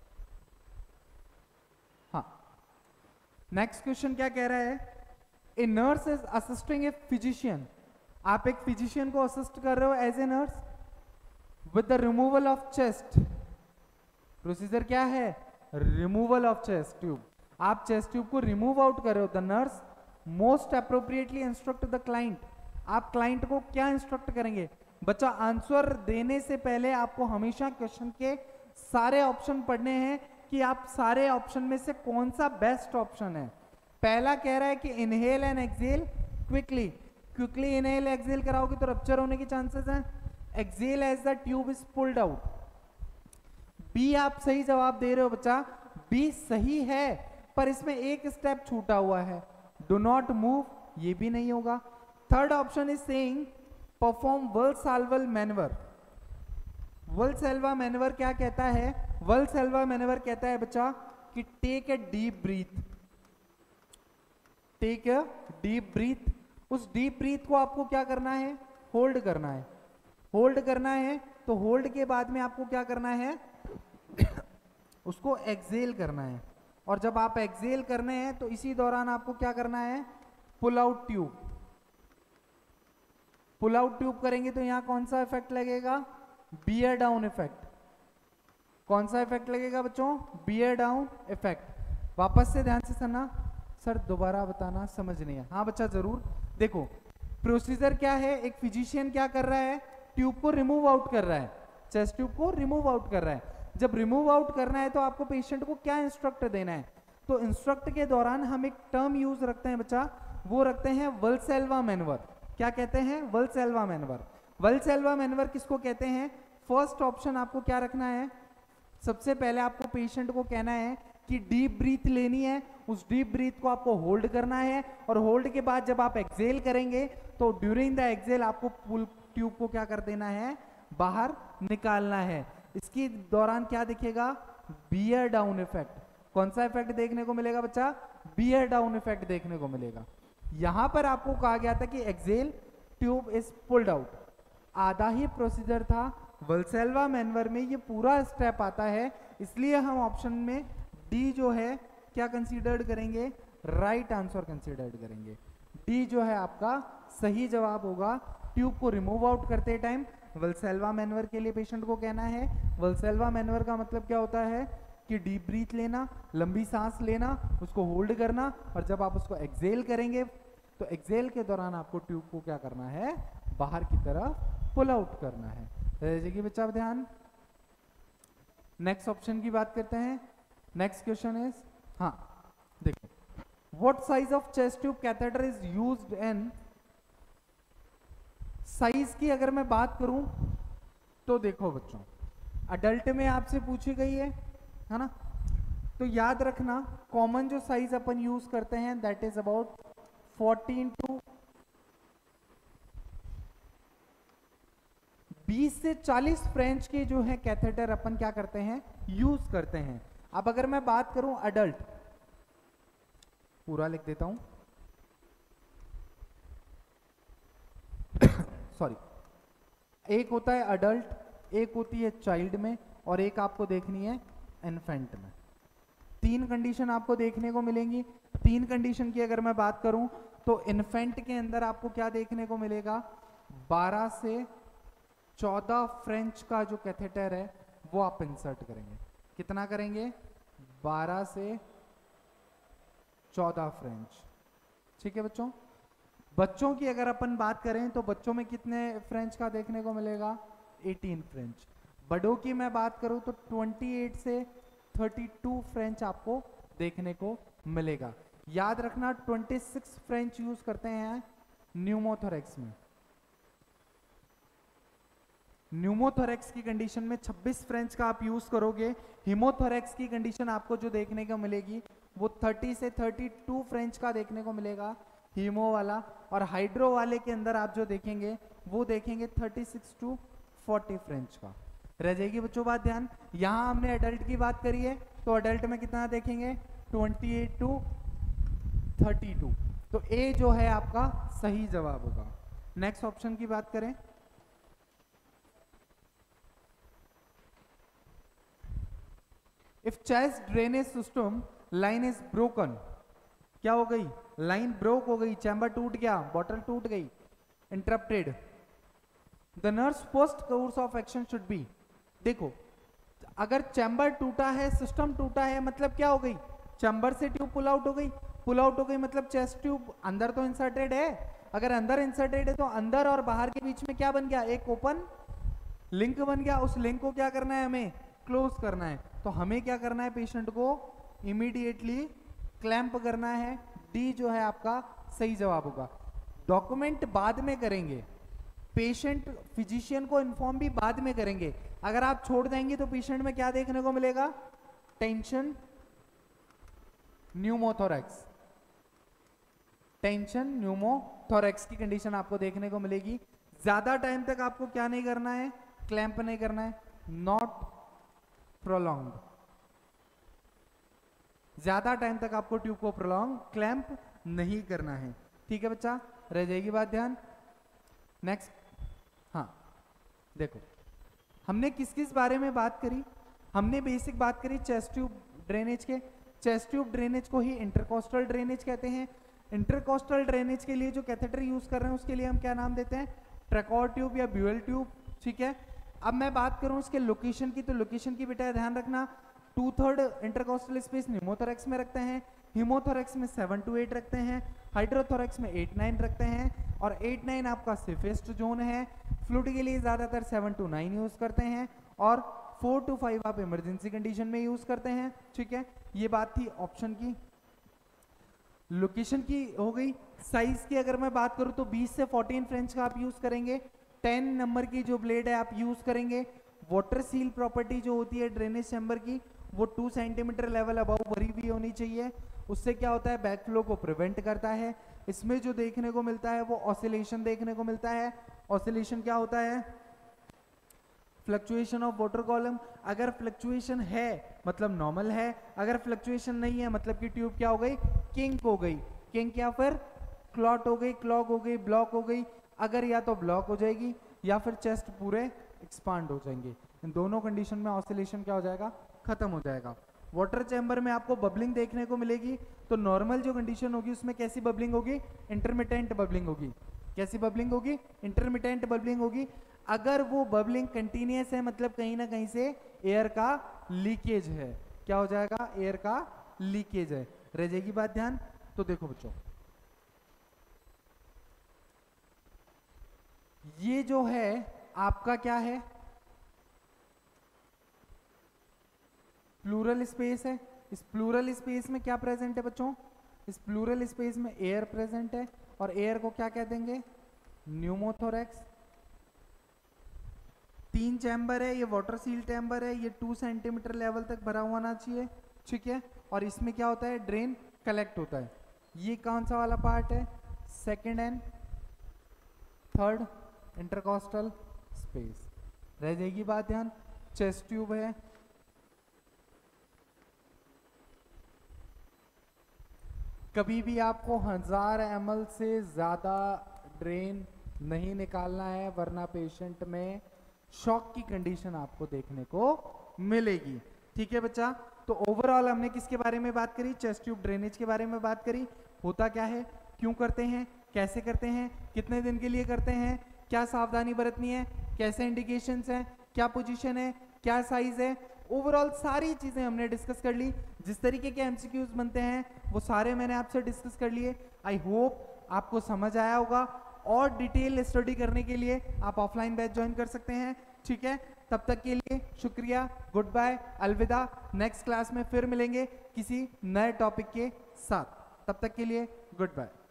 हाँ। नेक्स्ट क्वेश्चन क्या कह रहा है, a nurse is assisting a physician. आप एक फिजिशियन को असिस्ट कर रहे हो as a nurse with the removal of chest. Procedure क्या है, रिमूवल ऑफ चेस्ट ट्यूब। आप चेस्ट ट्यूब को रिमूव आउट कर रहे हो। The nurse most appropriately instruct the client, आप क्लाइंट को क्या इंस्ट्रक्ट करेंगे? बच्चा आंसर देने से पहले आपको हमेशा क्वेश्चन के सारे ऑप्शन पढ़ने हैं कि आप सारे ऑप्शन में से कौन सा बेस्ट ऑप्शन है। पहला कह रहा है कि inhale and exhale quickly, quickly inhale exhale कराओगे तो रप्चर होने की चांसेस हैं। Exhale as the tube is pulled out, B आप सही जवाब दे रहे हो बच्चा, बी सही है, पर इसमें एक स्टेप छूटा हुआ है, डू नॉट मूव, ये भी नहीं होगा। Third option is saying perform Valsalva maneuver, Valsalva maneuver क्या कहता है? वल्सल्वा मैनवर कहता है बच्चा कि take a deep breath, take a deep breath. उस डीप ब्रीथ को आपको क्या करना है? होल्ड करना है, होल्ड करना है। तो होल्ड के बाद में आपको क्या करना है? उसको एक्सेल करना है, और जब आप एक्सेल करने हैं तो इसी दौरान आपको क्या करना है? Pull out tube, pull out tube करेंगे तो यहां कौन सा इफेक्ट लगेगा? Bear down effect. कौन सा इफेक्ट लगेगा बच्चों? Bear down effect. वापस से ध्यान से सुनना, सर दोबारा बताना, समझ नहीं है। हाँ बच्चा जरूर। देखो प्रोसीजर क्या है, एक फिजिशियन क्या कर रहा है? ट्यूब को रिमूव आउट कर रहा है, चेस्ट ट्यूब को रिमूव आउट कर रहा है। जब रिमूव आउट करना है तो आपको पेशेंट को क्या इंस्ट्रक्ट देना है? तो इंस्ट्रक्ट के दौरान हम एक टर्म यूज रखते हैं बच्चा, वो रखते हैं वल्सल्वा मैनवर। क्या कहते हैं? Valsalva manoeuvre. वल्सल्वा मैनवर किसको कहते हैं? फर्स्ट ऑप्शन आपको क्या रखना है? सबसे पहले आपको पेशेंट को कहना है कि डीप ब्रीथ लेनी है, उस डीप ब्रीथ को आपको होल्ड करना है, और होल्ड के बाद जब आप एक्सेल करेंगे तो ड्यूरिंग द एक्सेल आपको पुल ट्यूब को क्या कर देना है? बाहर निकालना है। इसके दौरान क्या दिखेगा? Bear down effect. कौन सा इफेक्ट देखने को मिलेगा बच्चा? बियर डाउन इफेक्ट देखने को मिलेगा। यहां पर आपको कहा गया था कि exhale tube is pulled out, आधा ही प्रोसीजर था। वल्सल्वा मैनवर में ये पूरा स्टेप आता है, इसलिए हम ऑप्शन में डी जो है क्या कंसीडर्ड करेंगे? राइट आंसर कंसीडर्ड करेंगे। डी जो है आपका सही जवाब होगा। ट्यूब को रिमूव आउट करते टाइम वल्सल्वा मैनवर के लिए पेशेंट को कहना है। वल्सल्वा मैनवर का मतलब क्या होता है? कि डीप ब्रीथ लेना, लंबी सांस लेना, उसको होल्ड करना, और जब आप उसको एक्सेल करेंगे तो एक्सेल के दौरान आपको ट्यूब को क्या करना है? बाहर की तरफ पुल आउट करना है। देखिए बच्चा ध्यान, नेक्स्ट ऑप्शन की बात करते हैं। नेक्स्ट क्वेश्चन इज, हाँ देखो, what size of chest tube catheter is used in? Size की अगर मैं बात करूं तो देखो बच्चों, अडल्ट में आपसे पूछी गई है ना, तो याद रखना कॉमन जो साइज अपन यूज करते हैं दैट इज अबाउट 14 टू 20 से 40 फ्रेंच के जो है कैथेटर अपन क्या करते हैं? यूज करते हैं। अब अगर मैं बात करूं अडल्ट, पूरा लिख देता हूं सॉरी, एक होता है अडल्ट, एक होती है चाइल्ड में, और एक आपको देखनी है इन्फेंट में। तीन कंडीशन आपको देखने को मिलेंगी। तीन कंडीशन की अगर मैं बात करूं तो इन्फेंट के अंदर आपको क्या देखने को मिलेगा? 12 से 14 फ्रेंच का जो कैथेटर है वो आप इंसर्ट करेंगे। कितना करेंगे? 12 से 14 फ्रेंच। ठीक है बच्चों। बच्चों की अगर अपन बात करें तो बच्चों में कितने फ्रेंच का देखने को मिलेगा? 18 फ्रेंच। बड़ों की मैं बात करूं तो 28 से 32 फ्रेंच आपको देखने को मिलेगा। याद रखना 26 फ्रेंच यूज करते हैं न्यूमोथोरेक्स में। न्यूमोथोरेक्स की कंडीशन में 26 फ्रेंच का आप यूज करोगे। हिमोथोरेक्स की कंडीशन आपको जो देखने को मिलेगी वो 30 से 32 फ्रेंच का देखने को मिलेगा हीमो वाला, और हाइड्रो वाले के अंदर आप जो देखेंगे वो देखेंगे 36 टू 40 फ्रेंच का। रह जाएगी बच्चों बात ध्यान। यहां हमने अडल्ट की बात करी है तो अडल्ट में कितना देखेंगे? 28 टू 32। तो ए जो है आपका सही जवाब होगा। नेक्स्ट ऑप्शन की बात करें, if chest drainage system line is broken, क्या हो गई? लाइन ब्रोक हो गई, चैम्बर टूट गया, बॉटल टूट गई, interrupted, the nurse first course of action should be. देखो अगर चैम्बर टूटा है, सिस्टम टूटा है, मतलब क्या हो गई? चैम्बर से ट्यूब पुल आउट हो गई, पुल आउट हो गई मतलब चेस्ट ट्यूब अंदर तो इंसर्टेड है, अगर अंदर इंसर्टेड है तो अंदर और बाहर के बीच में क्या बन गया, एक ओपन लिंक बन गया। उस लिंक को क्या करना है, हमें क्लोज करना है। तो हमें क्या करना है, पेशेंट को इमीडिएटली क्लैंप करना है। डी जो है आपका सही जवाब होगा। डॉक्यूमेंट बाद में करेंगे, पेशेंट फिजिशियन को इन्फॉर्म भी बाद में करेंगे। अगर आप छोड़ देंगे तो पेशेंट में क्या देखने को मिलेगा, टेंशन न्यूमोथोरैक्स, टेंशन न्यूमोथोरैक्स की कंडीशन आपको देखने को मिलेगी। ज्यादा टाइम तक आपको क्या नहीं करना है, क्लैंप नहीं करना है, नॉट प्रोलॉन्ग। ज्यादा टाइम तक आपको ट्यूब को प्रोलॉन्ग क्लैंप नहीं करना है। ठीक है बच्चा, रह जाएगी बात ध्यान। नेक्स्ट, हाँ देखो हमने किस किस बारे में बात करी, हमने बेसिक बात करी चेस्ट ट्यूब ड्रेनेज के। चेस्ट ट्यूब ड्रेनेज को ही इंटरकोस्टल ड्रेनेज कहते हैं। इंटरकोस्टल ड्रेनेज के लिए जो कैथेटर यूज कर रहे हैं उसके लिए हम क्या नाम देते हैं, ट्रैकोर ट्यूब या ब्यूअल ट्यूब। ठीक है, अब मैं बात करूं उसके लोकेशन की, तो लोकेशन की बेटा ध्यान रखना, 2/3 इंटरकोस्टल स्पेस न्यूमोथोरैक्स में रखते हैं, हीमोथोरैक्स में 7 to 8 रखते हैं, हाइड्रोथोरैक्स में 8-9 रखते हैं, और 8-9 आपका सेफेस्ट जोन है। फ्लूइड के लिए ज्यादातर 7 to 9 यूज करते हैं, और 4 to 5 आप इमरजेंसी कंडीशन में यूज करते हैं। ठीक है, ये बात थी ऑप्शन की, लोकेशन की हो गई। साइज की अगर मैं बात करूं तो 20 से 14 फ्रेंच का आप यूज करेंगे। 10 नंबर की जो ब्लेड है आप यूज करेंगे। वाटर सील प्रॉपर्टी जो होती है ड्रेनेज चैम्बर की, वो 2 सेंटीमीटर लेवल अबव भरी हुई होनी चाहिए। उससे क्या होता है, बैक फ्लो को प्रिवेंट करता है। इसमें जो देखने को मिलता है वो ऑसिलेशन देखने को मिलता है। ऑसिलेशन क्या होता है, फ्लक्चुएशन ऑफ वाटर कॉलम। अगर फ्लक्चुएशन है मतलब नॉर्मल है, अगर फ्लक्चुएशन नहीं है मतलब कि ट्यूब क्या हो गई, किंक हो गई। किंक या फिर क्लॉट हो गई, क्लॉग हो गई, ब्लॉक हो गई। अगर या तो ब्लॉक हो जाएगी या फिर चेस्ट पूरे एक्सपांड हो जाएंगे। इन दोनों कंडीशन में ऑसिलेशन क्या हो जाएगा, खत्म हो जाएगा। वाटर चैम्बर में आपको बबलिंग देखने को मिलेगी, तो नॉर्मल जो कंडीशन होगी उसमें कैसी बबलिंग होगी, इंटरमिटेंट बबलिंग होगी। कैसी बबलिंग होगी, इंटरमिटेंट बबलिंग होगी। अगर वो बबलिंग कंटिन्यूअस है मतलब कहीं ना कहीं से एयर का लीकेज है, क्या हो जाएगा, एयर का लीकेज है। रह जाएगी बात ध्यान। तो देखो बच्चों, ये जो है आपका क्या है, प्लूरल स्पेस है। इस प्लूरल स्पेस में क्या प्रेजेंट है बच्चों, इस प्लूरल स्पेस में एयर प्रेजेंट है, और एयर को क्या कह देंगे, न्यूमोथोरैक्स। 3 चैम्बर है, ये वाटर सील चैम्बर है, ये 2 सेंटीमीटर लेवल तक भरा हुआ होना चाहिए। ठीक है, और इसमें क्या होता है, ड्रेन कलेक्ट होता है। ये कौन सा वाला पार्ट है, second and third intercostal space. रह जाएगी बात ध्यान। चेस्ट ट्यूब है, कभी भी आपको 1000 ml से ज्यादा ड्रेन नहीं निकालना है, वरना पेशेंट में शॉक की कंडीशन आपको देखने को मिलेगी। ठीक है बच्चा, तो ओवरऑल हमने किसके बारे में बात करी, चेस्ट ट्यूब ड्रेनेज के बारे में बात करी। होता क्या है, क्यों करते हैं, कैसे करते हैं, कितने दिन के लिए करते हैं, क्या सावधानी बरतनी है, कैसे इंडिकेशंस हैं, क्या पोजीशन है, क्या साइज है, ओवरऑल सारी चीजें हमने डिस्कस कर ली। जिस तरीके के एमसीक्यूज बनते हैं वो सारे मैंने आपसे डिस्कस कर लिए। आई होप आपको समझ आया होगा। और डिटेल स्टडी करने के लिए आप ऑफलाइन बैच ज्वाइन कर सकते हैं। ठीक है, तब तक के लिए शुक्रिया, गुड बाय, अलविदा। नेक्स्ट क्लास में फिर मिलेंगे किसी नए टॉपिक के साथ। तब तक के लिए गुड बाय।